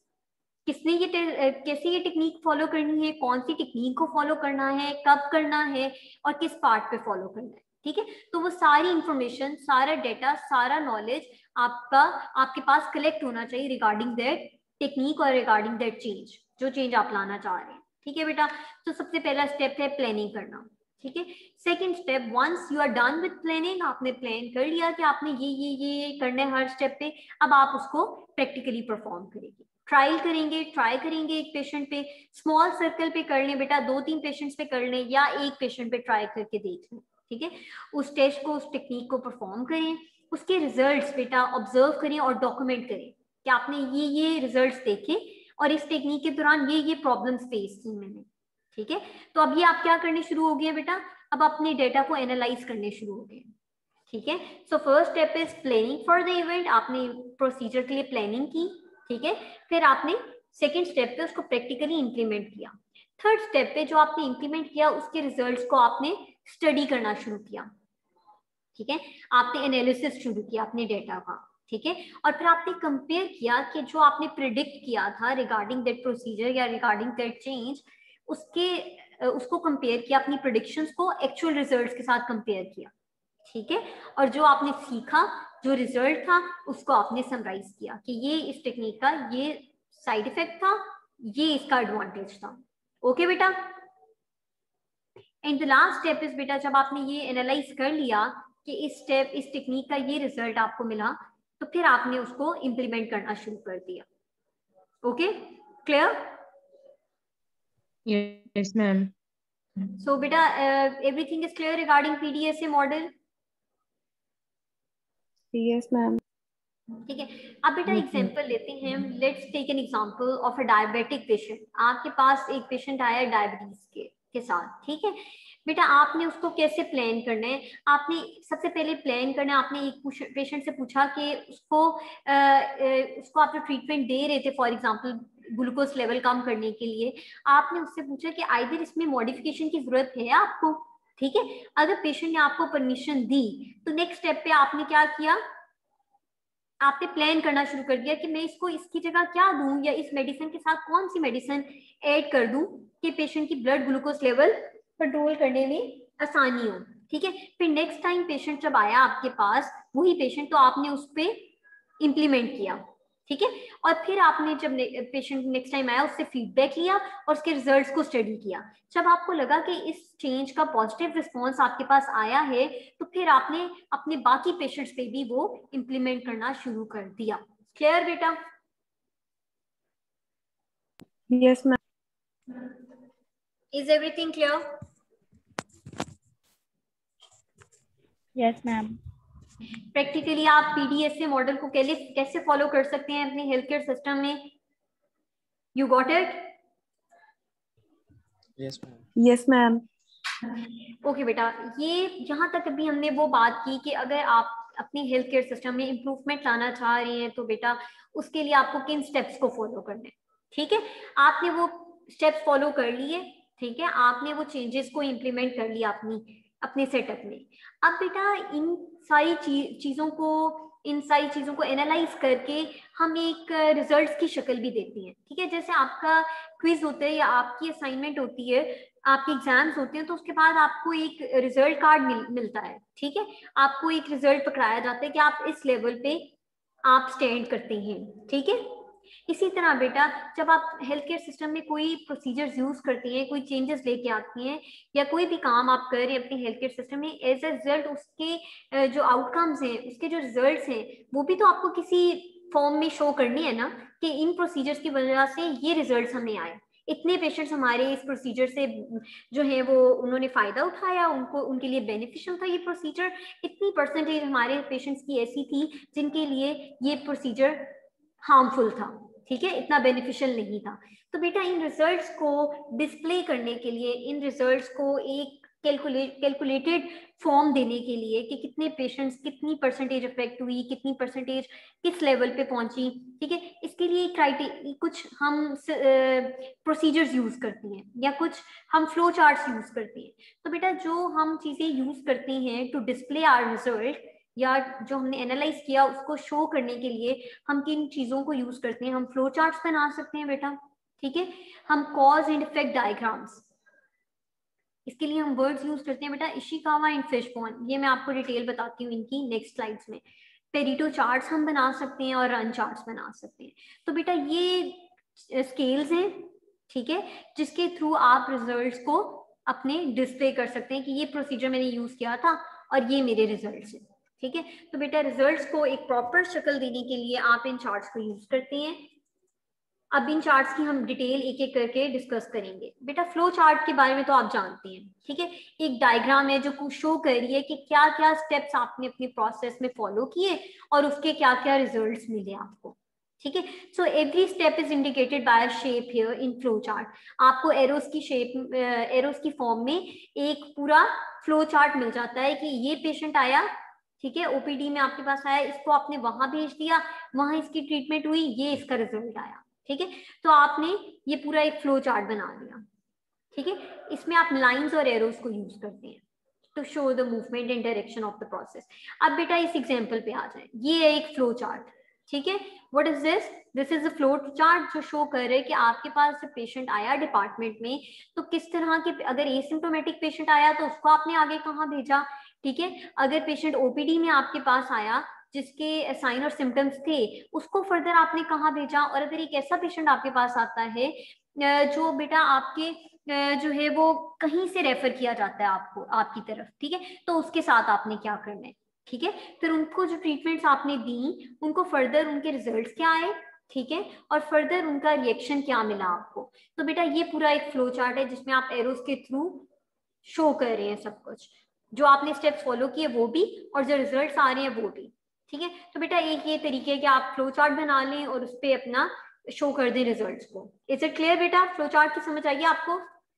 A: किसने ये कैसे ये टेक्निक फॉलो करनी है, कौन सी टेक्निक को फॉलो करना है, कब करना है और किस पार्ट पे फॉलो करना है। ठीक है, तो वो सारी इंफॉर्मेशन, सारा डेटा, सारा नॉलेज आपका आपके पास कलेक्ट होना चाहिए रिगार्डिंग दैट टेक्निक और रिगार्डिंग दैट चेंज, जो चेंज आप लाना चाह रहे हैं। ठीक है बेटा, तो सबसे पहला स्टेप है प्लानिंग करना। ठीक है, second step, once you are done with planning, आपने प्लान कर लिया कि आपने ये ये ये करना है हर स्टेप पे, अब आप उसको प्रैक्टिकली परफॉर्म करेंगे, ट्रायल करेंगे, ट्राई करेंगे एक पेशेंट पे, स्मॉल सर्कल पे कर लें बेटा, दो तीन पेशेंट्स पे कर लें या एक पेशेंट पे ट्राई करके देख लें। ठीक है, उस टेस्ट को, उस टेक्निक को परफॉर्म करें, उसके रिजल्ट्स बेटा ऑब्जर्व करें और डॉक्यूमेंट करें कि आपने ये ये रिजल्ट्स देखे और इस टेक्निक के दौरान ये ये प्रॉब्लम्स फेस की मैंने। ठीक है, तो अब ये आप क्या करने शुरू हो गए बेटा, अब अपने डेटा को एनालाइज करने शुरू हो गए। ठीक है, so first step is planning for the event, आपने प्रोसीजर के लिए प्लानिंग की। ठीक है, फिर आपने सेकेंड स्टेप पे उसको प्रैक्टिकली इंप्लीमेंट किया। थर्ड स्टेप पे जो आपने इंप्लीमेंट किया उसके रिजल्ट्स को आपने स्टडी करना शुरू किया। ठीक है, आपने एनालिसिस शुरू किया अपने डेटा का। ठीक है, और फिर आपने कंपेयर किया कि जो आपने प्रिडिक्ट किया था रिगार्डिंग दैट प्रोसीजर या रिगार्डिंग दैट चेंज, उसके उसको कंपेयर किया, अपनी प्रेडिक्शंस को एक्चुअल रिजल्ट्स के साथ कंपेयर किया। ठीक है, और जो आपने सीखा, जो रिजल्ट था, उसको आपने समराइज किया कि ये इस टेक्निक का ये साइड इफेक्ट था, ये इसका एडवांटेज था। ओके बेटा, and the last step is बेटा, जब आपने ये एनालाइज कर लिया कि इस स्टेप इस टेक्निक का ये रिजल्ट आपको मिला, तो फिर आपने उसको इम्प्लीमेंट करना शुरू कर दिया। Okay, clear?
D: Yes, ma'am.
A: So beta, uh, everything is clear regarding P D S A model?
H: Yes, ma'am.
A: ठीक है, अब बेटा एग्जांपल लेते हैं हम। Let's take an example of a diabetic patient. आपके पास एक पेशेंट आया डायबिटीज के के साथ। ठीक है बेटा, आपने उसको कैसे प्लान करना है? आपने सबसे पहले प्लान करना है, आपने एक पेशेंट से पूछा कि उसको आ, उसको आप जो ट्रीटमेंट दे रहे थे, फॉर एग्जांपल ग्लूकोज लेवल कम करने के लिए, आपने उससे पूछा कि आइदर इसमें मॉडिफिकेशन की जरूरत है आपको। ठीक है, अगर पेशेंट ने आपको परमिशन दी तो नेक्स्ट स्टेप पे आपने क्या किया, आपने प्लान करना शुरू कर दिया कि मैं इसको इसकी जगह क्या दूं या इस मेडिसिन के साथ कौन सी मेडिसिन ऐड कर दूं कि पेशेंट की ब्लड ग्लूकोज लेवल कंट्रोल करने में आसानी हो। ठीक है, फिर नेक्स्ट टाइम पेशेंट जब आया आपके पास, वही पेशेंट, तो आपने उस पर इम्प्लीमेंट किया। ठीक है, और फिर आपने जब पेशेंट नेक्स्ट टाइम आया उससे फीडबैक लिया और उसके रिजल्ट्स को स्टडी किया। जब आपको लगा कि इस चेंज का पॉजिटिव रिस्पॉन्स आपके पास आया है, तो फिर आपने अपने बाकी पेशेंट्स पे भी वो इम्प्लीमेंट करना शुरू कर दिया। क्लियर बेटा?
H: Yes ma'am.
A: Is everything clear?
C: Yes ma'am.
A: Practically आप पीडीएसए मॉडल को कैसे कैसे फॉलो कर सकते हैं अपने हेल्थ केयर सिस्टम में? You got it?
B: Yes ma'am.
H: Yes ma'am.
A: Okay बेटा, ये यहाँ तक अभी हमने वो बात की कि अगर आप अपनी हेल्थ केयर सिस्टम में इम्प्रूवमेंट लाना चाह रहे हैं तो बेटा उसके लिए आपको किन स्टेप्स को फॉलो करना है। ठीक है, आपने वो स्टेप्स फॉलो कर लिए। ठीक है, आपने वो चेंजेस को इम्प्लीमेंट कर लिया अपनी अपने सेटअप में। अब बेटा इन सारी ची, चीज़ों को इन सारी चीज़ों को एनालाइज करके हम एक रिजल्ट्स की शक्ल भी देते हैं, ठीक है। जैसे आपका क्विज होता है या आपकी असाइनमेंट होती है, आपके एग्जाम्स होते हैं, तो उसके बाद आपको एक रिजल्ट कार्ड मिल, मिलता है, ठीक है। आपको एक रिजल्ट पकड़ाया जाता है कि आप इस लेवल पे आप स्टैंड करते हैं, ठीक है। इसी तरह बेटा जब आप हेल्थ केयर सिस्टम में कोई प्रोसीजर्स यूज करते हैं, कोई चेंजेस लेके आती हैं, या कोई भी काम आप कर रहे हैं अपने हेल्थ केयर सिस्टम में, एज ए रिजल्ट उसके जो आउटकम्स हैं, उसके जो रिजल्ट्स हैं, वो भी तो आपको किसी फॉर्म में शो करनी है ना, कि इन प्रोसीजर्स की वजह से ये रिजल्ट्स हमें आए, इतने पेशेंट्स हमारे इस प्रोसीजर से जो है वो उन्होंने फायदा उठाया, उनको उनके लिए बेनिफिशियल था ये प्रोसीजर, इतनी परसेंटेज हमारे पेशेंट्स की ऐसी थी जिनके लिए ये प्रोसीजर हार्मफुल था, ठीक है, इतना बेनिफिशियल नहीं था। तो बेटा इन रिजल्ट्स को डिस्प्ले करने के लिए, इन रिजल्ट्स को एक कैलकुलेट कैलकुलेटेड फॉर्म देने के लिए कि कितने पेशेंट्स, कितनी परसेंटेज इफेक्ट हुई, कितनी परसेंटेज किस लेवल पे पहुंची, ठीक है, इसके लिए क्राइटेरिया कुछ हम प्रोसीजर्स यूज करते हैं या कुछ हम फ्लो चार्ट्स यूज करते हैं। तो बेटा जो हम चीजें यूज करते हैं टू डिस्प्ले आवर रिजल्ट, या जो हमने एनालाइज किया उसको शो करने के लिए हम किन चीजों को यूज करते हैं, हम फ्लो चार्ट्स बना सकते हैं बेटा, ठीक है। हम कॉज एंड इफेक्ट डायग्राम्स, इसके लिए हम वर्ड्स यूज करते हैं बेटा इशिकावा एंड फिशबोन, ये मैं आपको डिटेल बताती हूँ इनकी नेक्स्ट स्लाइड्स में। पेरिटो चार्ट्स हम बना सकते हैं और रन चार्ट्स बना सकते हैं। तो बेटा ये स्केल्स हैं, ठीक है, जिसके थ्रू आप रिजल्ट्स को अपने डिस्प्ले कर सकते हैं कि ये प्रोसीजर मैंने यूज किया था और ये मेरे रिजल्ट्स हैं, ठीक है। तो बेटा रिजल्ट्स को एक प्रॉपर शक्ल देने के लिए आप इन चार्ट्स को यूज करते हैं। अब इन चार्ट्स की हम डिटेल एक एक करके डिस्कस करेंगे। बेटा फ्लो चार्ट के बारे में तो आप जानते हैं, ठीक है, एक डायग्राम है जो शो कर रही है कि क्या क्या स्टेप्स आपने अपने प्रोसेस में फॉलो किए और उसके क्या क्या रिजल्ट्स मिले आपको, ठीक है। So every step is indicated by shape here in flow chart. आपको एरोस की शेप, एरोस की फॉर्म में एक पूरा फ्लो चार्ट मिल जाता है कि ये पेशेंट आया, ठीक है, ओपीडी में आपके पास आया, इसको आपने वहां भेज दिया, वहां इसकी ट्रीटमेंट हुई, ये इसका रिजल्ट आया, ठीक है। तो आपने ये पूरा एक फ्लो चार्ट बना दिया, ठीक है। इसमें आप लाइंस और एरोस को यूज करते हैं to show the movement and direction of the process. अब बेटा इस एग्जांपल पे आ जाए, ये है एक फ्लो चार्ट, ठीक है। What is this? This is a flow chart जो शो कर रहे हैं कि आपके पास जब पेशेंट आया डिपार्टमेंट में तो किस तरह के, अगर एसिम्प्टोमेटिक पेशेंट आया तो उसको आपने आगे कहाँ भेजा, ठीक है। अगर पेशेंट ओपीडी में आपके पास आया जिसके साइन और सिम्टम्स थे उसको फर्दर आपने कहाँ भेजा, और अगर एक ऐसा पेशेंट आपके पास आता है जो बेटा आपके जो है वो कहीं से रेफर किया जाता है आपको, आपकी तरफ, ठीक है, तो उसके साथ आपने क्या करना है, ठीक है। फिर उनको जो ट्रीटमेंट्स आपने दी उनको फर्दर उनके रिजल्ट्स क्या आए, ठीक है, और फर्दर उनका रिएक्शन क्या मिला आपको। तो बेटा ये पूरा एक फ्लो चार्ट है जिसमें आप एरोस के थ्रू शो कर रहे हैं सब कुछ, जो आपने स्टेप्स फॉलो किए वो भी और जो रिजल्ट्स आ रहे हैं वो भी, ठीक है। तो बेटा एक ये तरीके है कि आप फ्लो चार्ट बना लें और उस पर अपना शो कर दें रिजल्ट्स को। इज इट क्लियर बेटा? फ्लो चार्ट की समझ आइए आपको?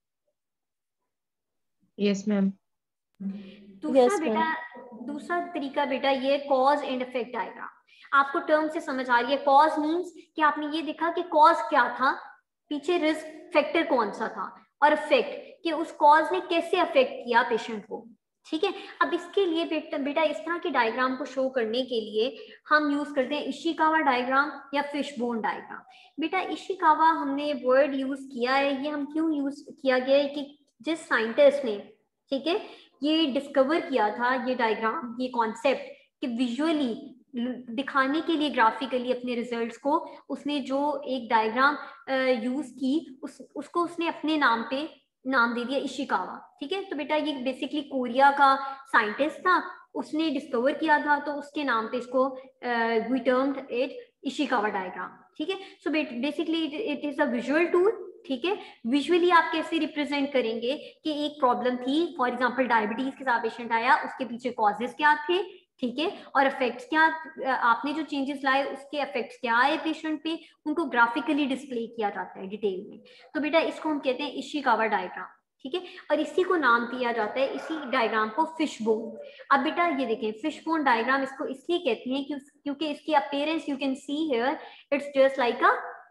D: Yes ma'am.
A: दूसरा
G: yes,
A: बेटा दूसरा तरीका बेटा ये कॉज एंड इफेक्ट डायग्राम। आपको टर्म से समझ आ रही है? कॉज मींस कि आपने ये देखा कि कॉज क्या था, पीछे रिस्क फैक्टर कौन सा था, और इफेक्ट कि उस कॉज ने कैसे अफेक्ट किया पेशेंट को, ठीक है। अब इसके लिए बेटा बेटा इस तरह के डायग्राम को शो करने के लिए हम यूज करते हैं इशिकावा डायग्राम या फिशबोन डायग्राम। बेटा इशिकावा हमने वर्ड यूज किया है, ये हम क्यों यूज किया गया है कि जिस साइंटिस्ट ने, ठीक है, ये डिस्कवर किया था ये डायग्राम, ये कॉन्सेप्ट कि विजुअली दिखाने के लिए ग्राफिकली अपने रिजल्ट्स को, उसने जो एक डायग्राम यूज की उस उसको उसने अपने नाम पे नाम दे दिया इशिकावा, ठीक है। तो बेटा ये बेसिकली कोरिया का साइंटिस्ट था, उसने डिस्कवर किया था तो उसके नाम पे इसको we termed it Ishikawa diagram, ठीक है। So basically it is a visual tool, ठीक है। विजुअली आप कैसे रिप्रेजेंट करेंगे कि एक प्रॉब्लम थी, फॉर एग्जांपल डायबिटीज के साथ पेशेंट आया, उसके पीछे कॉजेस क्या थे, ठीक है, और इफेक्ट्स क्या, आपने जो चेंजेस लाए उसके इफेक्ट्स क्या आए पेशेंट पे, उनको ग्राफिकली डिस्प्ले किया जाता है डिटेल में। तो बेटा इसको हम कहते हैं इशिकावा डायग्राम, ठीक है, और इसी को नाम दिया जाता है, इसी डायग्राम को फिशबोन। अब बेटा ये देखें फिशबोन डायग्राम इसको इसलिए कहते हैं क्योंकि इसकी appearance you can see here, it's just like a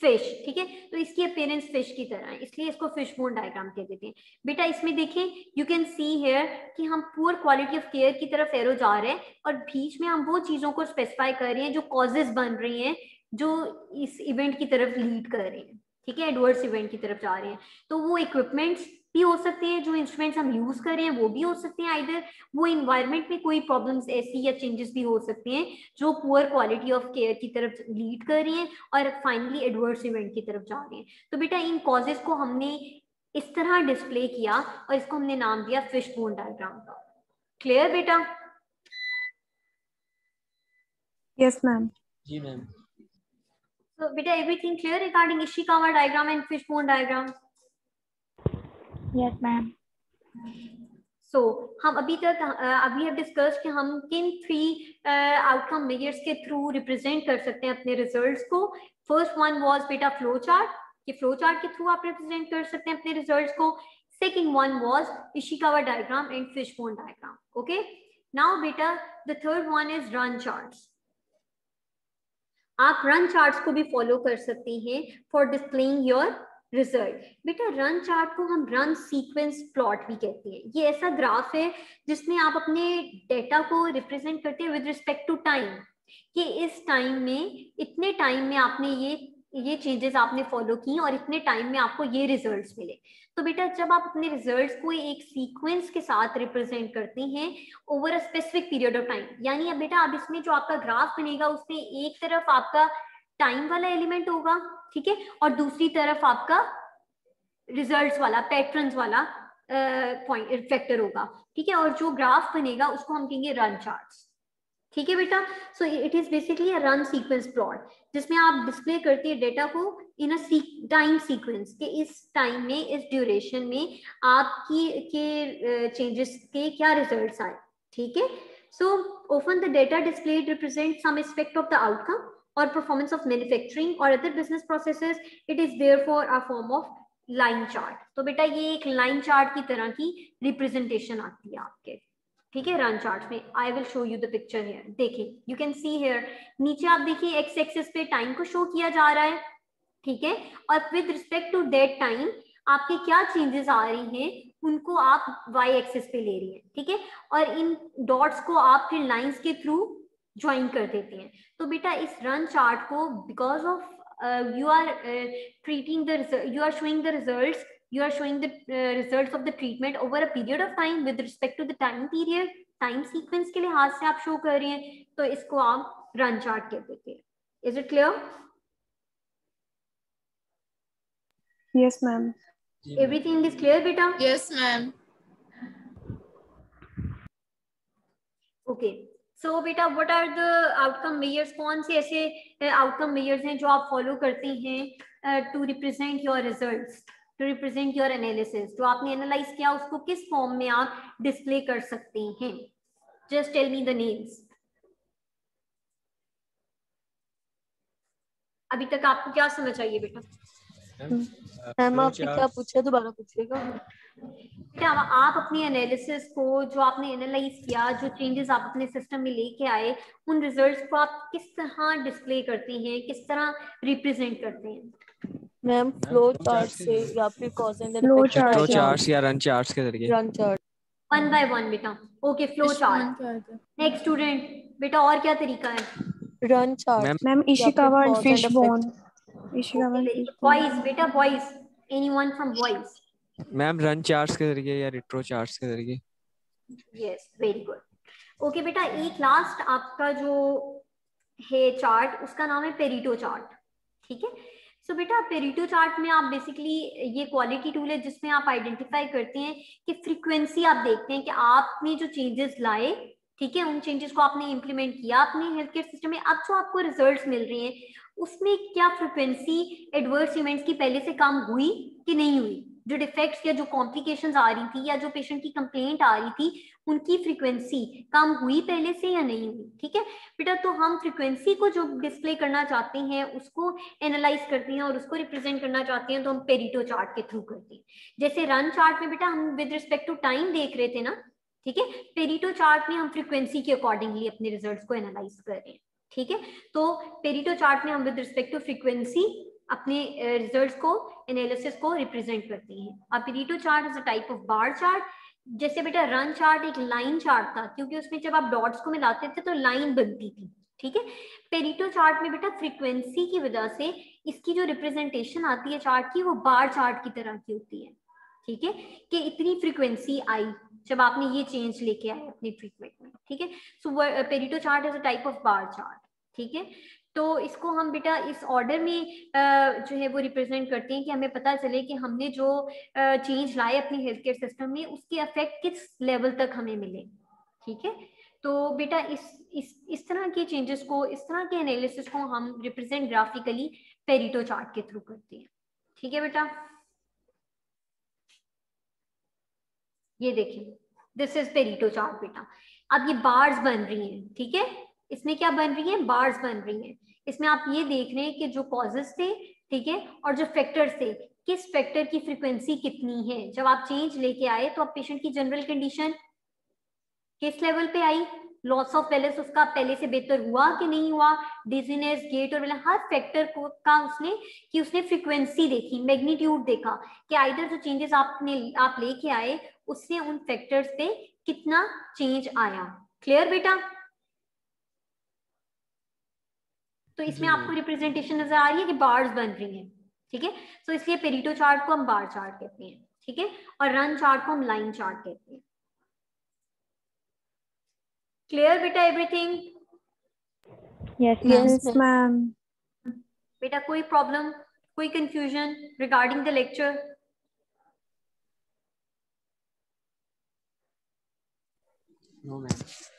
A: fish, ठीक है, तो इसकी अपीयरेंस फिश की तरह है, इसलिए इसको फिश बोन डायग्राम कह देते हैं। बेटा इसमें देखें, यू कैन सी हियर कि हम पुअर क्वालिटी ऑफ केयर की तरफ एरो जा रहे हैं और बीच में हम वो चीजों को स्पेसिफाई कर रहे हैं जो कॉजेज बन रही हैं जो इस इवेंट की तरफ लीड कर रहे हैं, ठीक है, एडवर्स इवेंट की तरफ जा रहे हैं। तो वो इक्विपमेंट्स भी हो सकते हैं, जो इंस्ट्रूमेंट्स हम यूज कर रहे हैं वो भी हो सकते हैं, आइदर वो इन्वायरमेंट में कोई प्रॉब्लम्स ऐसी या चेंजेस भी हो सकते हैं जो पुअर क्वालिटी ऑफ केयर की तरफ लीड कर रही हैं और फाइनली एडवर्स इवेंट की तरफ जा रहे हैं। तो बेटा इन कॉजेस को हमने इस तरह डिस्प्ले किया और इसको हमने नाम दिया फिश बोन डायग्राम का। क्लियर बेटा?
H: Yes ma'am.
B: जी ma'am.
A: So beta, everything clear regarding Ishikawa diagram and fishbone diagram?
C: Yes ma'am.
A: So हम अभी तक अभी have discussed कि हम किन three outcome measures के through represent कर सकते हैं अपने results को। First one was beta flow chart, कि flow chart के through आप represent कर सकते हैं अपने results को। Second one was Ishikawa diagram and fishbone diagram. Okay. Now beta, the third one is run charts. आप रन चार्ट्स को भी फॉलो कर सकते हैं फॉर डिस्प्लेइंग योर रिजल्ट। बेटा रन चार्ट को हम रन सीक्वेंस प्लॉट भी कहते हैं। ये ऐसा ग्राफ है जिसमें आप अपने डेटा को रिप्रेजेंट करते हैं विद रिस्पेक्ट टू टाइम, कि इस टाइम में इतने टाइम में आपने ये ये चेंजेस आपने फॉलो की और इतने टाइम में आपको ये रिजल्ट्स मिले। तो बेटा जब आप अपने रिजल्ट्स को एक सीक्वेंस के साथ रिप्रेजेंट करते हैं over a specific period of time, यानी अब बेटा अब इसमें जो आपका ग्राफ बनेगा उसमें एक तरफ आपका टाइम वाला एलिमेंट होगा, ठीक है, और दूसरी तरफ आपका रिजल्ट्स वाला पैटर्न्स वाला पॉइंट फैक्टर होगा, ठीक है, और जो ग्राफ बनेगा उसको हम कहेंगे रन चार्ट्स। ठीक है बेटा, so it is basically a run sequence plot जिसमें आप डिस्प्ले करते हैं डेटा को इन अ टाइम सीक्वेंस, के इस टाइम में इस ड्यूरेशन में आपकी के चेंजेस के क्या रिजल्ट्स आए, ठीक है। So often the data displayed represent some aspect of the outcome और परफॉर्मेंस ऑफ मैन्युफैक्चरिंग और other business processes, it is therefore a form of line chart. तो बेटा ये एक लाइन चार्ट की तरह की रिप्रेजेंटेशन आती है आपके, ठीक है, रन चार्ट में। I will show you the picture here, देखिए यू कैन सी हियर, नीचे आप देखिए एक्स एक्सिस पे टाइम को शो किया जा रहा है, ठीक है, और with respect to that time आपके क्या चेंजेस आ रही हैं उनको आप वाई एक्सिस पे ले रही हैं, ठीक है, और इन डॉट्स को आप फिर लाइंस के थ्रू ज्वाइन कर देते हैं। तो बेटा इस रन चार्ट को because of you are treating the you are showing the results you are showing the uh, results of the treatment over a period of time with respect to the time period, time sequence के लिहाज से आप show कर रहे हैं, तो इसको आप रन चार्ट कहते हैं। Is it clear?
H: Yes ma'am.
A: Everything is clear बेटा?
F: Yes ma'am.
A: Okay. So बेटा what are the outcome measures? कौन से ऐसे outcome measures हैं जो आप follow करते हैं uh, to represent your results? To represent your analysis, जो आपने एनालाइज किया उसको किस फॉर्म में आप डिस्प्ले कर सकते हैं? Just tell me the names. अभी तक आपको क्या समझ आई है बेटा?
G: मैम आपने क्या पूछा, दोबारा पूछिएगा।
A: क्या आप अपनी एनालिसिस को जो आपने एनालाइज किया, जो चेंजेस आप अपने सिस्टम में लेके आए, उन रिजल्ट्स को आप किस तरह डिस्प्ले करते हैं, किस तरह रिप्रेजेंट करते हैं?
G: मैम फ्लो चार्ट से या फिर cause and
H: flow
G: effect
B: flow charts या रन चार्ट्स के जरिए।
G: Run chart
A: one by one बेटा। Okay flow chart. Next student बेटा और क्या तरीका है?
G: Run chart
H: ma'am Ishikawa and fish bone. Ishikawa and fish bone.
A: Boys बेटा boys, anyone from boys?
B: Ma'am run charts के जरिए या रिट्रो चार्ट्स के जरिए।
A: Yes very good. ओके बेटा एक लास्ट आपका जो है चार्ट उसका नाम है पेरिटो चार्ट, ठीक है। सो so, बेटा पेरिटो चार्ट में आप बेसिकली ये क्वालिटी टूल है जिसमें आप आइडेंटिफाई करते हैं कि फ्रीक्वेंसी आप देखते हैं कि आपने जो चेंजेस लाए, ठीक है, उन चेंजेस को आपने इम्प्लीमेंट किया अपने हेल्थ केयर सिस्टम में, अब जो आपको रिजल्ट्स मिल रहे हैं उसमें क्या फ्रीक्वेंसी एडवर्स इवेंट्स की पहले से कम हुई कि नहीं हुई, जो डिफेक्ट्स या जो कॉम्प्लिकेशंस आ रही थी या जो पेशेंट की कंप्लेंट आ रही थी उनकी फ्रीक्वेंसी कम हुई पहले से या नहीं हुई, ठीक है बेटा। तो हम फ्रीक्वेंसी को जो डिस्प्ले करना चाहते हैं उसको एनालाइज करते हैं और उसको रिप्रेजेंट करना चाहते हैं तो हम पेरिटो चार्ट के थ्रू करते हैं। जैसे रन चार्ट में बेटा हम विद रिस्पेक्ट टू टाइम देख रहे थे ना, ठीक है, पेरिटो चार्ट में हम फ्रीक्वेंसी के अकॉर्डिंगली अपने रिजल्ट्स को एनालाइज कर रहे हैं, ठीक है। तो पेरिटो चार्ट में हम विद रिस्पेक्ट टू फ्रीक्वेंसी अपने रिजल्ट्स को, एनालिसिस को रिप्रेजेंट करती हैं। अब Pareto chart is a type of bar chart. जैसे बेटा रन चार्ट एक लाइन चार्ट था, क्योंकि उसमें जब आप डॉट्स को मिलाते थे तो लाइन बनती थी, ठीक है। पेरेटो चार्ट में बेटा फ्रीक्वेंसी की वजह से इसकी जो रिप्रेजेंटेशन आती है चार्ट की, वो बार चार्ट की तरह की होती है, ठीक है, कि इतनी फ्रीक्वेंसी आई जब आपने ये चेंज लेके आए अपने ट्रीटमेंट में, ठीक है। So Pareto chart is a type of bar chart, ठीक है। तो इसको हम बेटा इस ऑर्डर में जो है वो रिप्रेजेंट करते हैं कि हमें पता चले कि हमने जो चेंज लाए अपने हेल्थ केयर सिस्टम में उसके इफेक्ट किस लेवल तक हमें मिले, ठीक है। तो बेटा इस इस इस तरह के चेंजेस को, इस तरह के एनालिसिस को हम रिप्रेजेंट ग्राफिकली पेरेटो चार्ट के थ्रू करते हैं, ठीक है बेटा। ये देखिए दिस इज पेरेटो चार्ट बेटा। अब ये बार्स बन रही हैं, ठीक है, इसमें क्या बन रही है, बार्स बन रही हैं। इसमें आप ये देख रहे हैं कि जो कॉजेस थे, ठीक है, और जो फैक्टर्स थे, किस फैक्टर की फ्रीक्वेंसी कितनी है। जब आप चेंज लेके आए तो आप पेशेंट की जनरल कंडीशन किस लेवल पे आई, लॉस ऑफ बैलेंस उसका पहले से बेहतर हुआ कि नहीं हुआ, डिजीनेस, गेट और हर फैक्टर को का उसने कि उसने फ्रीक्वेंसी देखी, मैग्नीट्यूड देखा कि आइदर जो चेंजेस आपने आप लेके आए उससे उन फैक्टर्स पे कितना चेंज आया। क्लियर बेटा। तो इसमें आपको रिप्रेजेंटेशन नजर आ रही है कि बार्स बन रही हैं, ठीक है। तो इसलिए पेरेटो चार्ट को हम बार चार्ट कहते हैं, ठीक है, और रन चार्ट को हम लाइन चार्ट कहते हैं। क्लियर बेटा एवरीथिंग?
H: Yes ma'am.
A: बेटा कोई प्रॉब्लम, कोई confusion regarding the lecture?
B: No ma'am.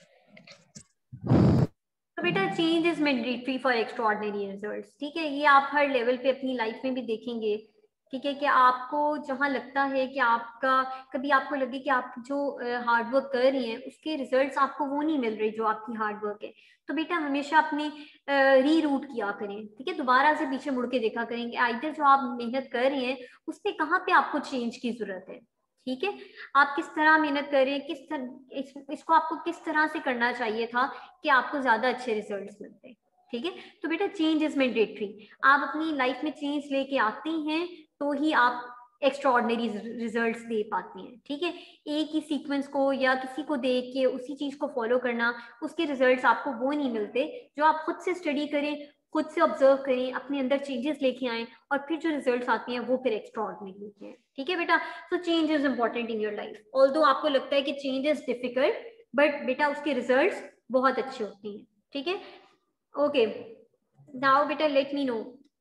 A: तो बेटा change is mandatory for extraordinary results, ठीक है। ये आप हर लेवल पे अपनी लाइफ में भी देखेंगे, ठीक है, कि आपको जहां लगता है कि आपका, कभी आपको लगे कि आप जो हार्ड वर्क कर रही हैं उसके रिजल्ट्स आपको वो नहीं मिल रहे जो आपकी हार्ड वर्क है, तो बेटा हमेशा अपने री रूट किया करें, ठीक है। दोबारा से पीछे मुड़ के देखा करें कि आइदर जो आप मेहनत कर रही हैं उसमें कहाँ पे आपको चेंज की जरूरत है, ठीक है। आप किस तरह मेहनत करें, किस तरह इस, इसको आपको किस तरह से करना चाहिए था कि आपको ज्यादा अच्छे रिजल्ट्स मिलते, ठीक है। तो बेटा चेंज इज मैंडेटरी। आप अपनी लाइफ में चेंज लेके आते हैं तो ही आप एक्स्ट्राऑर्डिनरी रिजल्ट्स दे पाते हैं, ठीक है। एक ही सीक्वेंस को या किसी को देख के उसी चीज को फॉलो करना, उसके रिजल्ट्स आपको वो नहीं मिलते। जो आप खुद से स्टडी करें, खुद से ऑब्जर्व करें, अपने अंदर चेंजेस लेके आए और फिर जो रिजल्ट्स आते हैं वो फिर एक्स्ट्राऑर्डिनरी होते हैं, ठीक है बेटा। So change is important in your life. Although आपको लगता है कि चेंज इज डिफिकल्ट, बट बेटा उसके रिजल्ट्स बहुत अच्छे होते हैं, ठीक है। ओके नाउ बेटा let me know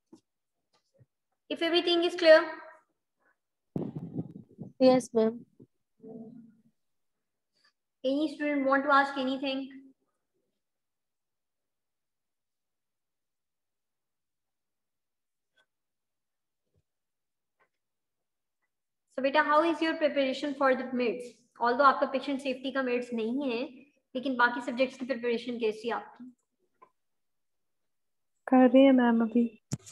A: if everything is clear.
G: Yes ma'am.
A: Any student want to ask anything? So beta how is your preparation for the mids? Although आपका patient safety का mids नहीं है, लेकिन बाकी subjects की preparation कैसी है आपकी?
H: कर रही है मैम अभी।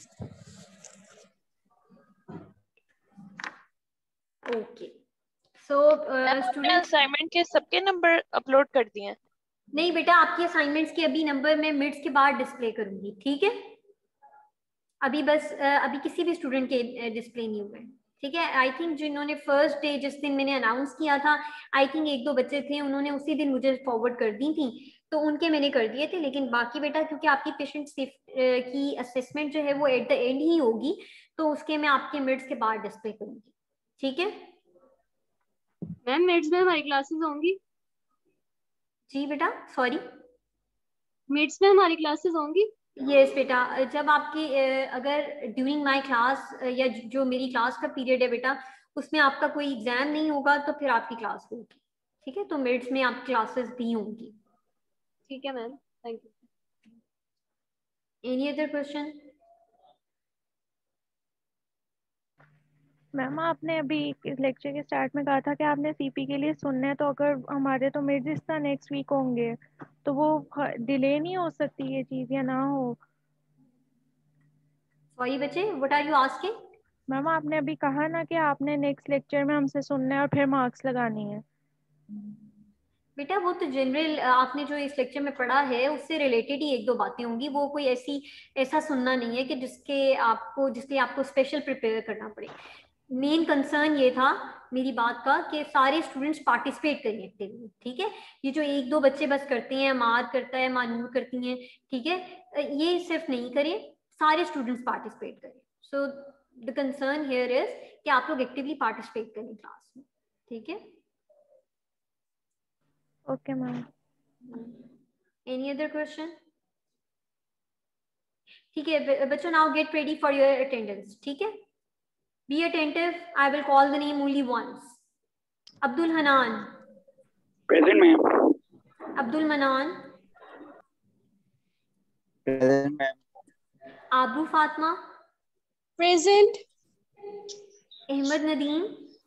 A: ओके सो स्टूडेंट
I: असाइनमेंट के सबके नंबर अपलोड कर दिए हैं?
A: नहीं बेटा, आपके असाइनमेंट्स के अभी नंबर मैं मिड्स के बाद डिस्प्ले करूंगी, ठीक है। अभी बस uh, अभी किसी भी स्टूडेंट के डिस्प्ले नहीं हुए, ठीक है। आई थिंक जिन्होंने फर्स्ट डे जिस दिन मैंने अनाउंस किया था, आई थिंक एक दो बच्चे थे, उन्होंने उसी दिन मुझे फॉरवर्ड कर दी थी, तो उनके मैंने कर दिए थे। लेकिन बाकी बेटा क्योंकि आपकी पेशेंट की असेसमेंट जो है वो एट द एंड ही होगी, तो उसके मैं आपके मिड्स के बाद डिस्प्ले करूंगी, ठीक है।
D: मैम मिड्स में हमारी क्लासेस होंगी?
A: जी बेटा सॉरी,
D: मिड्स में हमारी क्लासेस होंगी?
A: यस yes, बेटा जब आपकी अगर ड्यूरिंग माय क्लास या जो मेरी क्लास का पीरियड है बेटा उसमें आपका कोई एग्जाम नहीं होगा तो फिर आपकी क्लास होगी, ठीक है। तो मिड्स में आपकी क्लासेस भी होंगी,
D: ठीक है ma'am, thank you.
A: Any other question?
C: Ma'am आपने अभी इस लेक्चर के स्टार्ट में कहा था कि आपने सीपी के लिए सुनना है, तो अगर हमारे तो मिड्स इस तरह नेक्स्ट वीक होंगे तो वो डिले नहीं हो सकती ये चीज़ या ना हो?
A: सॉरी बच्चे, what are you asking?
C: Ma'am आपने अभी कहा ना कि आपने नेक्स्ट लेक्चर में हमसे सुनना है और फिर मार्क्स लगानी है।
A: बेटा वो तो जनरल आपने जो इस लेक्चर में पढ़ा है उससे रिलेटेड ही एक दो बातें होंगी, वो कोई ऐसी ऐसा सुनना नहीं है कि जिसके आपको जिसके आपको स्पेशल प्रिपेयर करना पड़े। मेन कंसर्न ये था मेरी बात का कि सारे स्टूडेंट्स पार्टिसिपेट करें एक्टिवली, ठीक है। ये जो एक दो बच्चे बस करते हैं, मार करता है, मानूर करती हैं, ठीक है, ये सिर्फ नहीं करें, सारे स्टूडेंट्स पार्टिसिपेट करें। So the concern here is कि आप लोग एक्टिवली पार्टिसिपेट करें क्लास में, ठीक है।
C: Okay ma'am.
A: Any other question? ठीक है बच्चों, now get ready for your attendance, ठीक है। Be attentive. I will call the name only once. Abdul Hanan.
J: Present, ma'am.
A: Abdul Manan.
J: Present, ma'am.
A: Abu Fatma.
E: Present.
A: Ahmed Nadeem.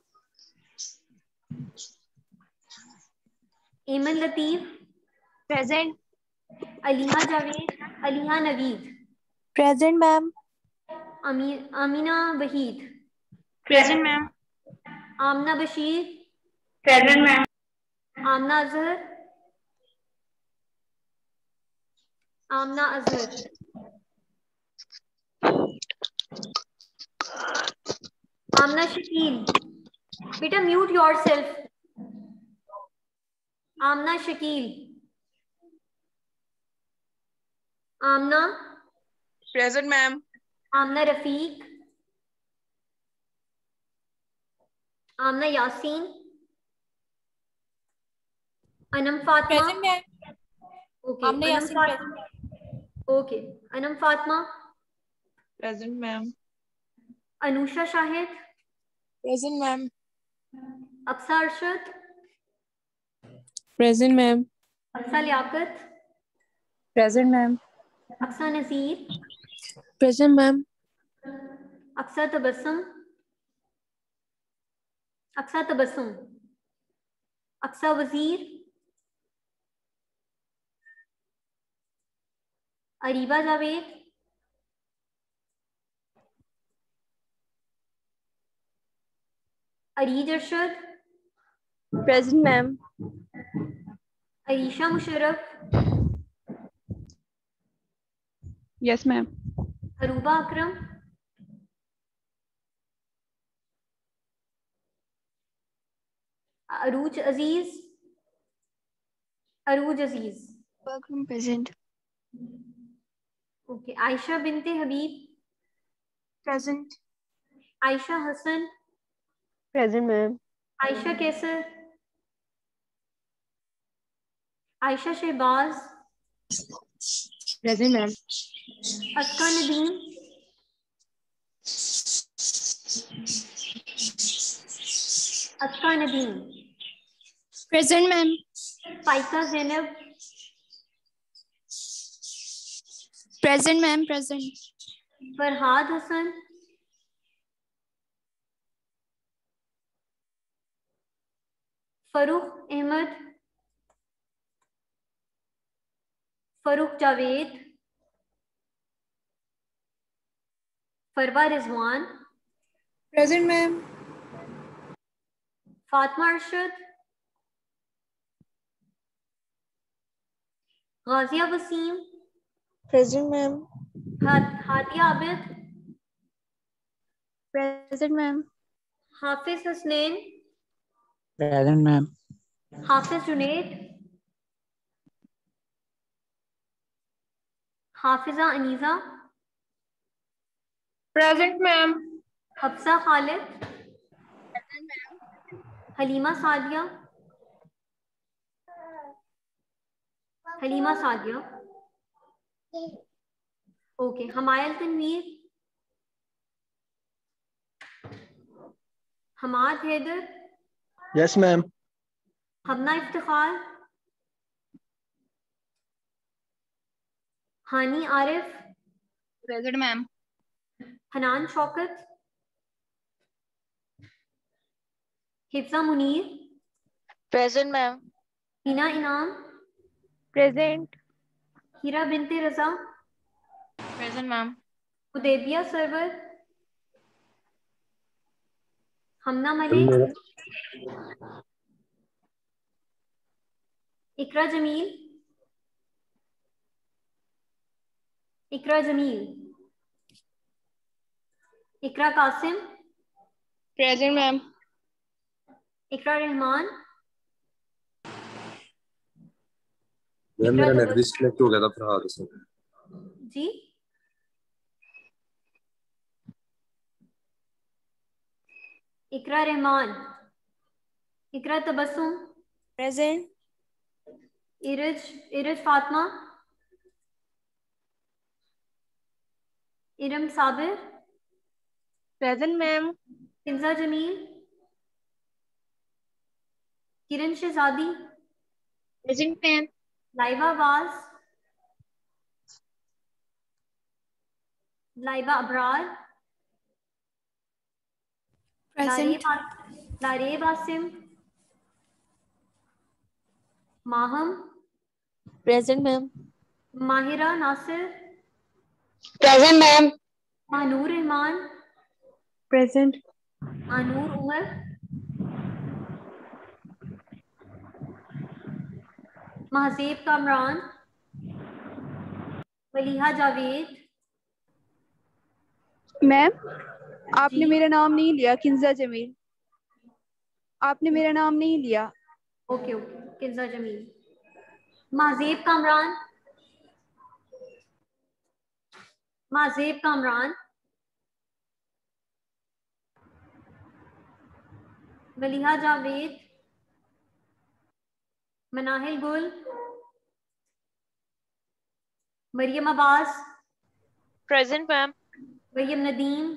A: Ayman Lateef.
I: Present.
A: Aliha Javed. Aliha Naveed.
C: Present, ma'am.
A: Ami Amina Wahid.
I: Present, ma'am.
A: Amna Bashir.
I: Present, ma'am.
A: Amna Azhar. Amna Azhar. Amna Shakil. Beta, mute yourself. Amna Shakil. Amna.
K: Present, ma'am.
A: Amna Rafiq. Amna Yasin. Anam Fatma.
E: Present, ma'am.
A: Okay.
E: Amna
A: Anam
E: Yasin
A: Fatma.
E: present.
A: Okay. Anam Fatma.
K: Present, ma'am.
A: Anusha Shahid.
E: Present, ma'am.
A: Aqsa Arshad.
E: Present, ma'am.
A: Aqsa Liaquat.
E: Present, ma'am.
A: Aqsa Nazir.
E: Present, ma'am.
A: Aqsa Tabassum. Aqsa Tabassum. Aqsa Wazir. Ariba Javed. Areej Arshad.
E: Present, ma'am.
A: Aisha Musharraf.
K: Yes, ma'am.
A: Aruba Akram. Aruj Aziz. Aruj Aziz.
I: Welcome, present.
A: Okay. Aisha Binte Habib.
I: Present.
A: Aisha Hassan.
I: Present, ma'am.
A: Aisha Kaisar. Aisha Shehbaz.
I: Present, ma'am.
A: Aska Nadeem. Aska Nadeem.
E: Present, ma'am.
A: Faika Zainab.
E: Present, ma'am. Present.
A: Farhad Hassan. Farooq Ahmed. Farooq Javed. Farwa Rizwan.
E: Present, ma'am.
A: Fatma Arshad. Ghazia Wasim.
I: Present, ma'am.
A: Hadia Abid.
I: Present, ma'am.
A: Hafiz Hasnain.
J: Present, ma'am.
A: Hafiz Junaid. Hafiza Aniza.
E: Present, ma'am.
A: Hafsa Khalid. Halima Sadia. Halima Sadia. Okay. Hamayal Tanveer. Hamad Haider.
J: Yes, ma'am.
A: Hamna Iftikhar. Hani Arif.
I: Present, ma'am.
A: Hanan Shaukat. Hifza Munir.
I: Present, ma'am.
A: Hina Inam.
C: Present.
A: Hira Binte Raza.
I: Present, ma'am.
A: Udebiya Sarwar. Hamna Malik. Iqra Jameel, Iqra Jameel, Iqra Qasim,
K: present ma'am.
A: Iqra Rehman,
L: ma'am
A: Iqra
L: मेरा net
A: तबस
L: disconnect हो गया था फिर से।
A: जी, Iqra Rehman, Iqra Tabassum,
E: present.
A: Iraj, Iraj Fatima, Iram Sabir,
K: present ma'am.
A: Kinza Jameel, Kiran Shahzadi,
I: present ma'am.
A: Laiba Baz, Laiba Abrar,
E: present.
A: Lareeb आ- Lareeb Asim, Maham,
I: present ma'am.
A: Mahira Nasir,
I: present ma'am.
A: Manoor Rehman,
H: present.
A: Anoor Umar, Mahjeb Kamran, Waliha Javed.
K: Ma'am आपने
A: जी,
K: मेरा नाम नहीं लिया, किंजा जमील। आपने मेरा नाम नहीं लिया।
A: Okay okay, Kinza Jameel, Mahjeb Kamran, Mahjeb Kamran, Waliha Javed, Manahil Gul, Maryam Abbas,
I: present ma'am.
A: Maryam Nadeem,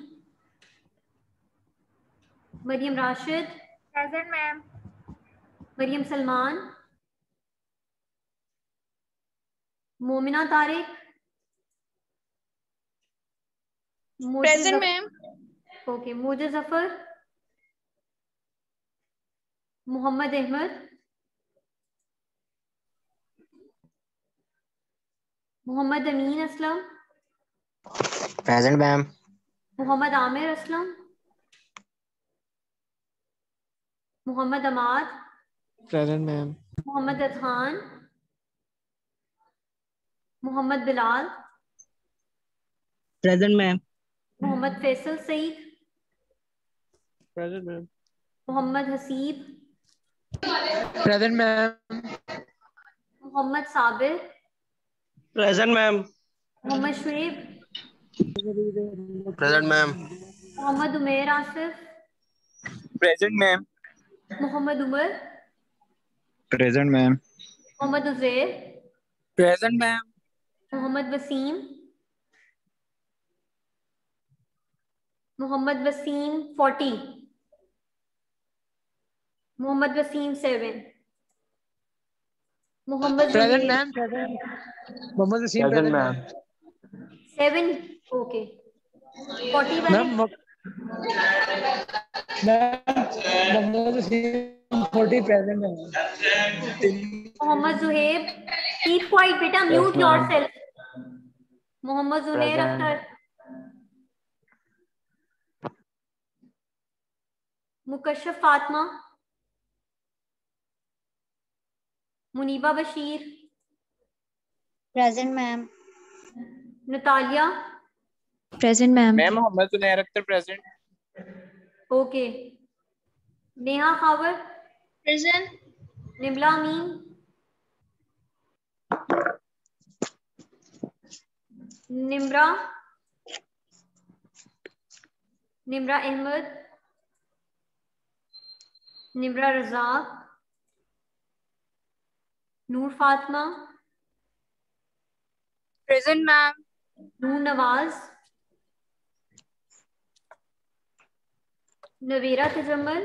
A: Maryam Rashid,
C: present ma'am.
A: Maryam Salman, Momina Tariq, Moze
K: present
A: जफ-
K: ma'am.
A: Okay, Moze Zafar, Mohammad Ahmad, Mohammad Amin Aslam,
J: present ma'am.
A: Mohammad Aamir Aslam, Mohammad Amad,
B: present ma'am.
A: Mohammad Adhan, Mohammad Bilal,
J: present ma'am.
A: Mohammad Faisal Saeed,
J: present ma'am.
A: Mohammad Haseeb,
J: present ma'am.
A: Mohammad Sabir,
J: present ma'am.
A: Mohammad Shoaib,
L: present ma'am.
A: Mohammad Umair Asif,
J: present ma'am.
A: Mohammad Umar,
J: present ma'am.
A: Mohammad Uzair,
J: present ma'am.
A: Mohammad Waseem, Mohammad Waseem forty, Mohammad Waseem seven, Mohammad
J: present
A: Junair
J: ma'am. Mohammad Waseem present ma'am.
A: Seven, okay, forty वाले
J: ma'am Mohammad Waseem forty present ma'am.
A: Mohammad Zuhaib, keep quiet बेटा, mute
J: ma'am.
A: Yourself. Mohammad Junair
J: Present.
A: Akhtar, Mukashaf Fatima, Muneeba Bashir,
I: present ma'am.
A: Natalia,
I: present ma'am.
J: Ma'am Mohammad Junair Akhtar present.
A: Okay, Neha Khawar,
I: present.
A: Nimla Amin, Nimra, Nimra Ahmad, Nimra Razzaq, Noor Fatima,
E: present ma'am.
A: Noor Nawaz, Naveera Tajammal,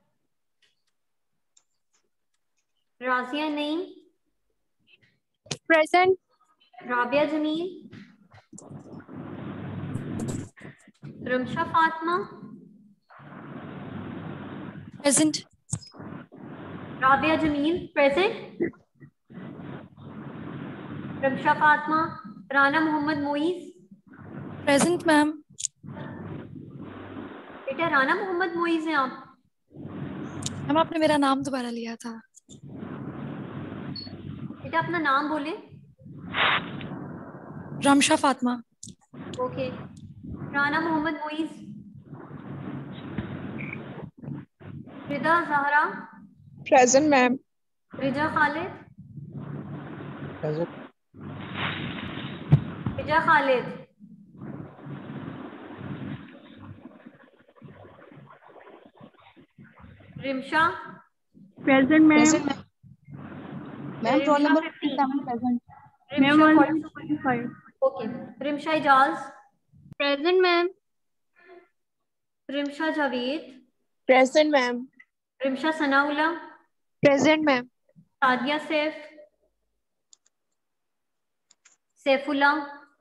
A: Razia Naeem,
E: present.
A: Rabia Jameel, Ramsha Fatima,
E: present.
A: Rabia Jameel present, Ramsha Fatima, Rana Mohammad Moiz,
E: present ma'am.
A: बेटा राना मोहम्मद मोइज हैं आप?
E: Ma'am आपने मेरा नाम दोबारा लिया था।
A: बेटा अपना नाम बोले।
M: Ramsha Fatima.
A: Okay. Rana Mohammad Moiz. Rida Zahra.
N: Present ma'am.
A: Riza Khalid.
J: Present.
A: Riza Khalid. Rimsha.
K: Present ma'am.
O: Ma'am roll number fifty seven present.
K: Ma'am
A: Rimsha
K: one forty five.
A: Okay. Rimsha Ijaz.
D: Present ma'am.
A: Rimsha Javed.
N: Present ma'am.
A: Rimsha Sanaullah.
N: Present ma'am.
A: Sadia Saif. Saifullah.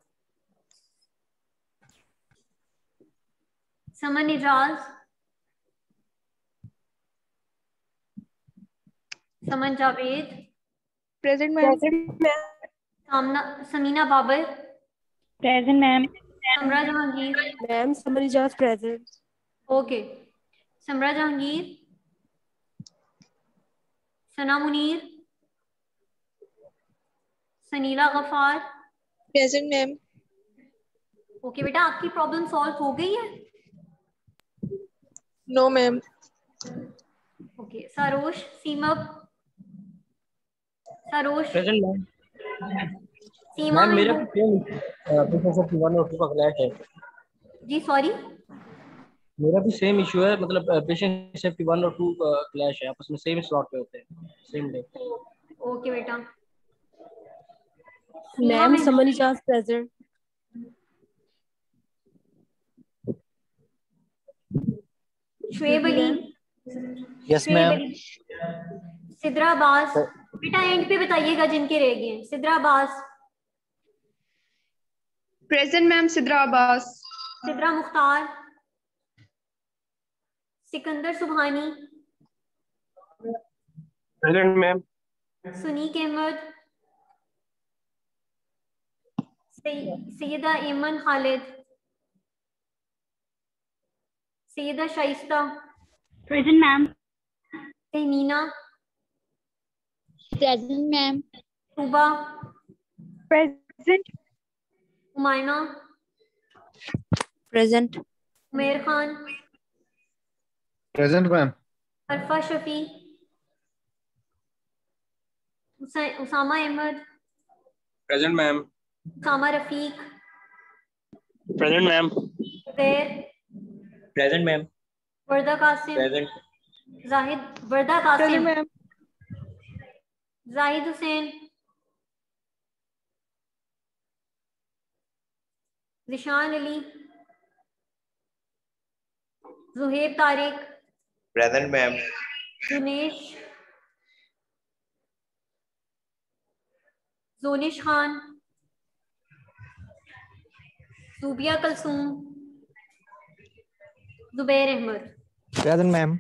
A: Saman Ijaz. Saman Javed.
N: Present ma'am.
A: Samna Samina Babar.
C: Present ma'am.
A: Samra Jahangir.
H: Ma'am Saman Ijaz present.
A: Okay. Samra Jahangir. सना Munir. Sanila Ghaffar.
N: Present ma'am.
A: Okay बेटा आपकी problem solve हो गई है।
N: No ma'am.
A: Okay. Sarosh Seemab. Sarosh.
J: Present ma'am.
A: Seema
J: ma'am मेरा
A: Mehboob.
J: Same professor one और two का clash है।
A: जी सॉरी।
J: मेरा भी सेम इशू है, मतलब पेशेंट सेफ्टी वन और टू का क्लैश है, आपस में सेम स्लॉट पे होते हैं, सेम डे।
A: ओके बेटा।
H: Ma'am Saman Ijaz present.
A: Shoaib Ali.
J: Yes
A: Shoaib
J: ma'am.
A: Ali. Sidra Abbas. बेटा एंड पे बताइएगा जिनके रह गए हैं। Sidra Abbas.
K: Present ma'am Sidra Abbas.
A: Sidra Mukhtar. Sikandar Subhani.
J: Present ma'am.
A: Suneek Ahmed. Syeda Aiman Khalid. Syeda Shaista.
C: Present ma'am.
A: Tehmina.
I: Present ma'am.
A: Tooba.
K: Present.
A: Humaina.
K: Present.
A: Umair Khan.
L: Present ma'am.
A: Arfa Shafi. उसा- Usama Ahmed.
L: Present ma'am.
A: Usama Rafiq.
J: Present ma'am.
A: Udair.
J: Present ma'am.
A: Warda Qasim.
J: Present.
A: Zahid. Warda
N: present
A: Qasim.
N: Ma'am.
A: Zahid Hussain. Zeeshan Ali. Zohaib Tariq.
L: Present ma'am.
A: Junaish. Jonish Khan. Subia Kulsoom. Zubair Ahmed.
J: Present ma'am.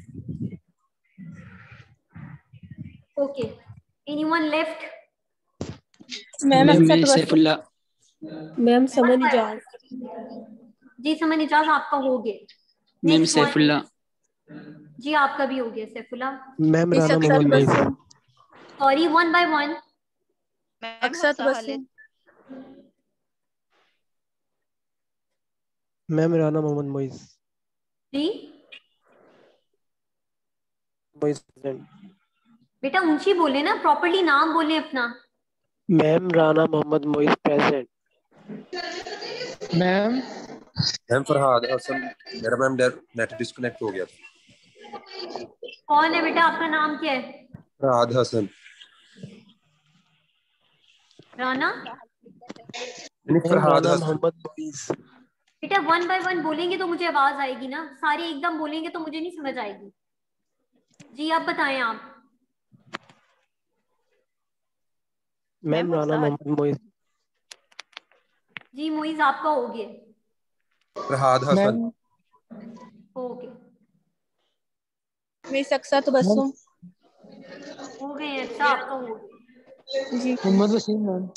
A: Okay. Anyone left?
H: Ma'am
J: ma'am Saifullah.
H: Ma'am Saman Ijaz.
A: जी समन इजाज आपका हो गया।
J: Ma'am
A: next
J: Saifullah.
A: जी आपका भी हो गया Saifullah.
J: Ma'am
N: miss
J: Rana
N: Aksar
J: Muhammad
N: Basum.
A: Sorry one by one.
N: Aksar Basum.
J: Ma'am Rana Mohammad Moiz.
A: जी
J: मोइज।
A: बेटा ऊंची बोले ना, प्रॉपर्ली नाम बोले अपना।
J: Ma'am Rana Mohammad Moiz present. Ma'am
L: ma'am Farhad Hassan. मेरा मैम नेट डिस्कनेक्ट हो गया था।
A: कौन है बेटा, आपका नाम क्या है?
L: फरहाद हसन।
A: राना।
L: फरहाद
J: राना
L: हसन।
J: मोहम्मद मोइज।
A: बेटा वन बाय वन बोलेंगे तो मुझे आवाज आएगी ना, सारे एकदम बोलेंगे तो मुझे नहीं समझ आएगी। जी आप बताएं आप।
J: मैम राना मोहम्मद मोइज।
A: जी मोइज आपका हो गया।
L: फरहाद हसन।
A: ओके
N: मिस अक्सर बसुम।
A: हो गए। अच्छा आपका हो गया।
N: जी
J: मोहम्मद वसीम मैम।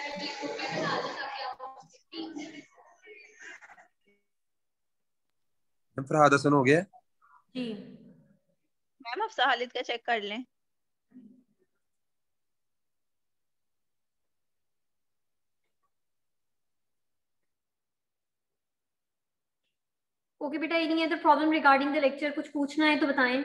L: फरहाद हसन हो गया।
A: जी
O: मैम अब खालिद का चेक कर लें।
A: ओके बेटा, any other problem regarding the lecture? कुछ पूछना है तो बताएं।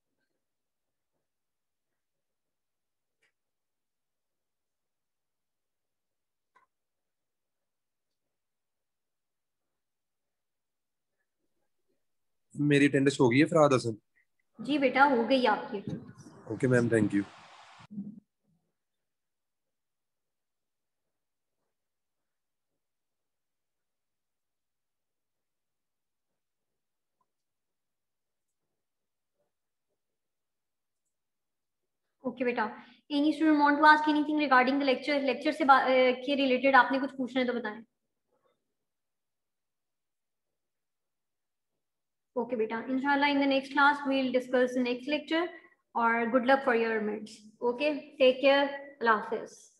L: मेरी अटेंडेंस हो गई है फरहाद हसन?
A: जी बेटा, हो गई आपकी।
L: Okay ma'am, thank you.
A: Okay बेटा, any student want to ask anything regarding the lecture? Lecture से बा- अ, के रिलेटेड आपने कुछ पूछना है तो बताएं। ओके बेटा, इंशाल्लाह in the next class we will discuss the next lecture और good luck for your mids. Okay, take care, अल्लाह हाफिज।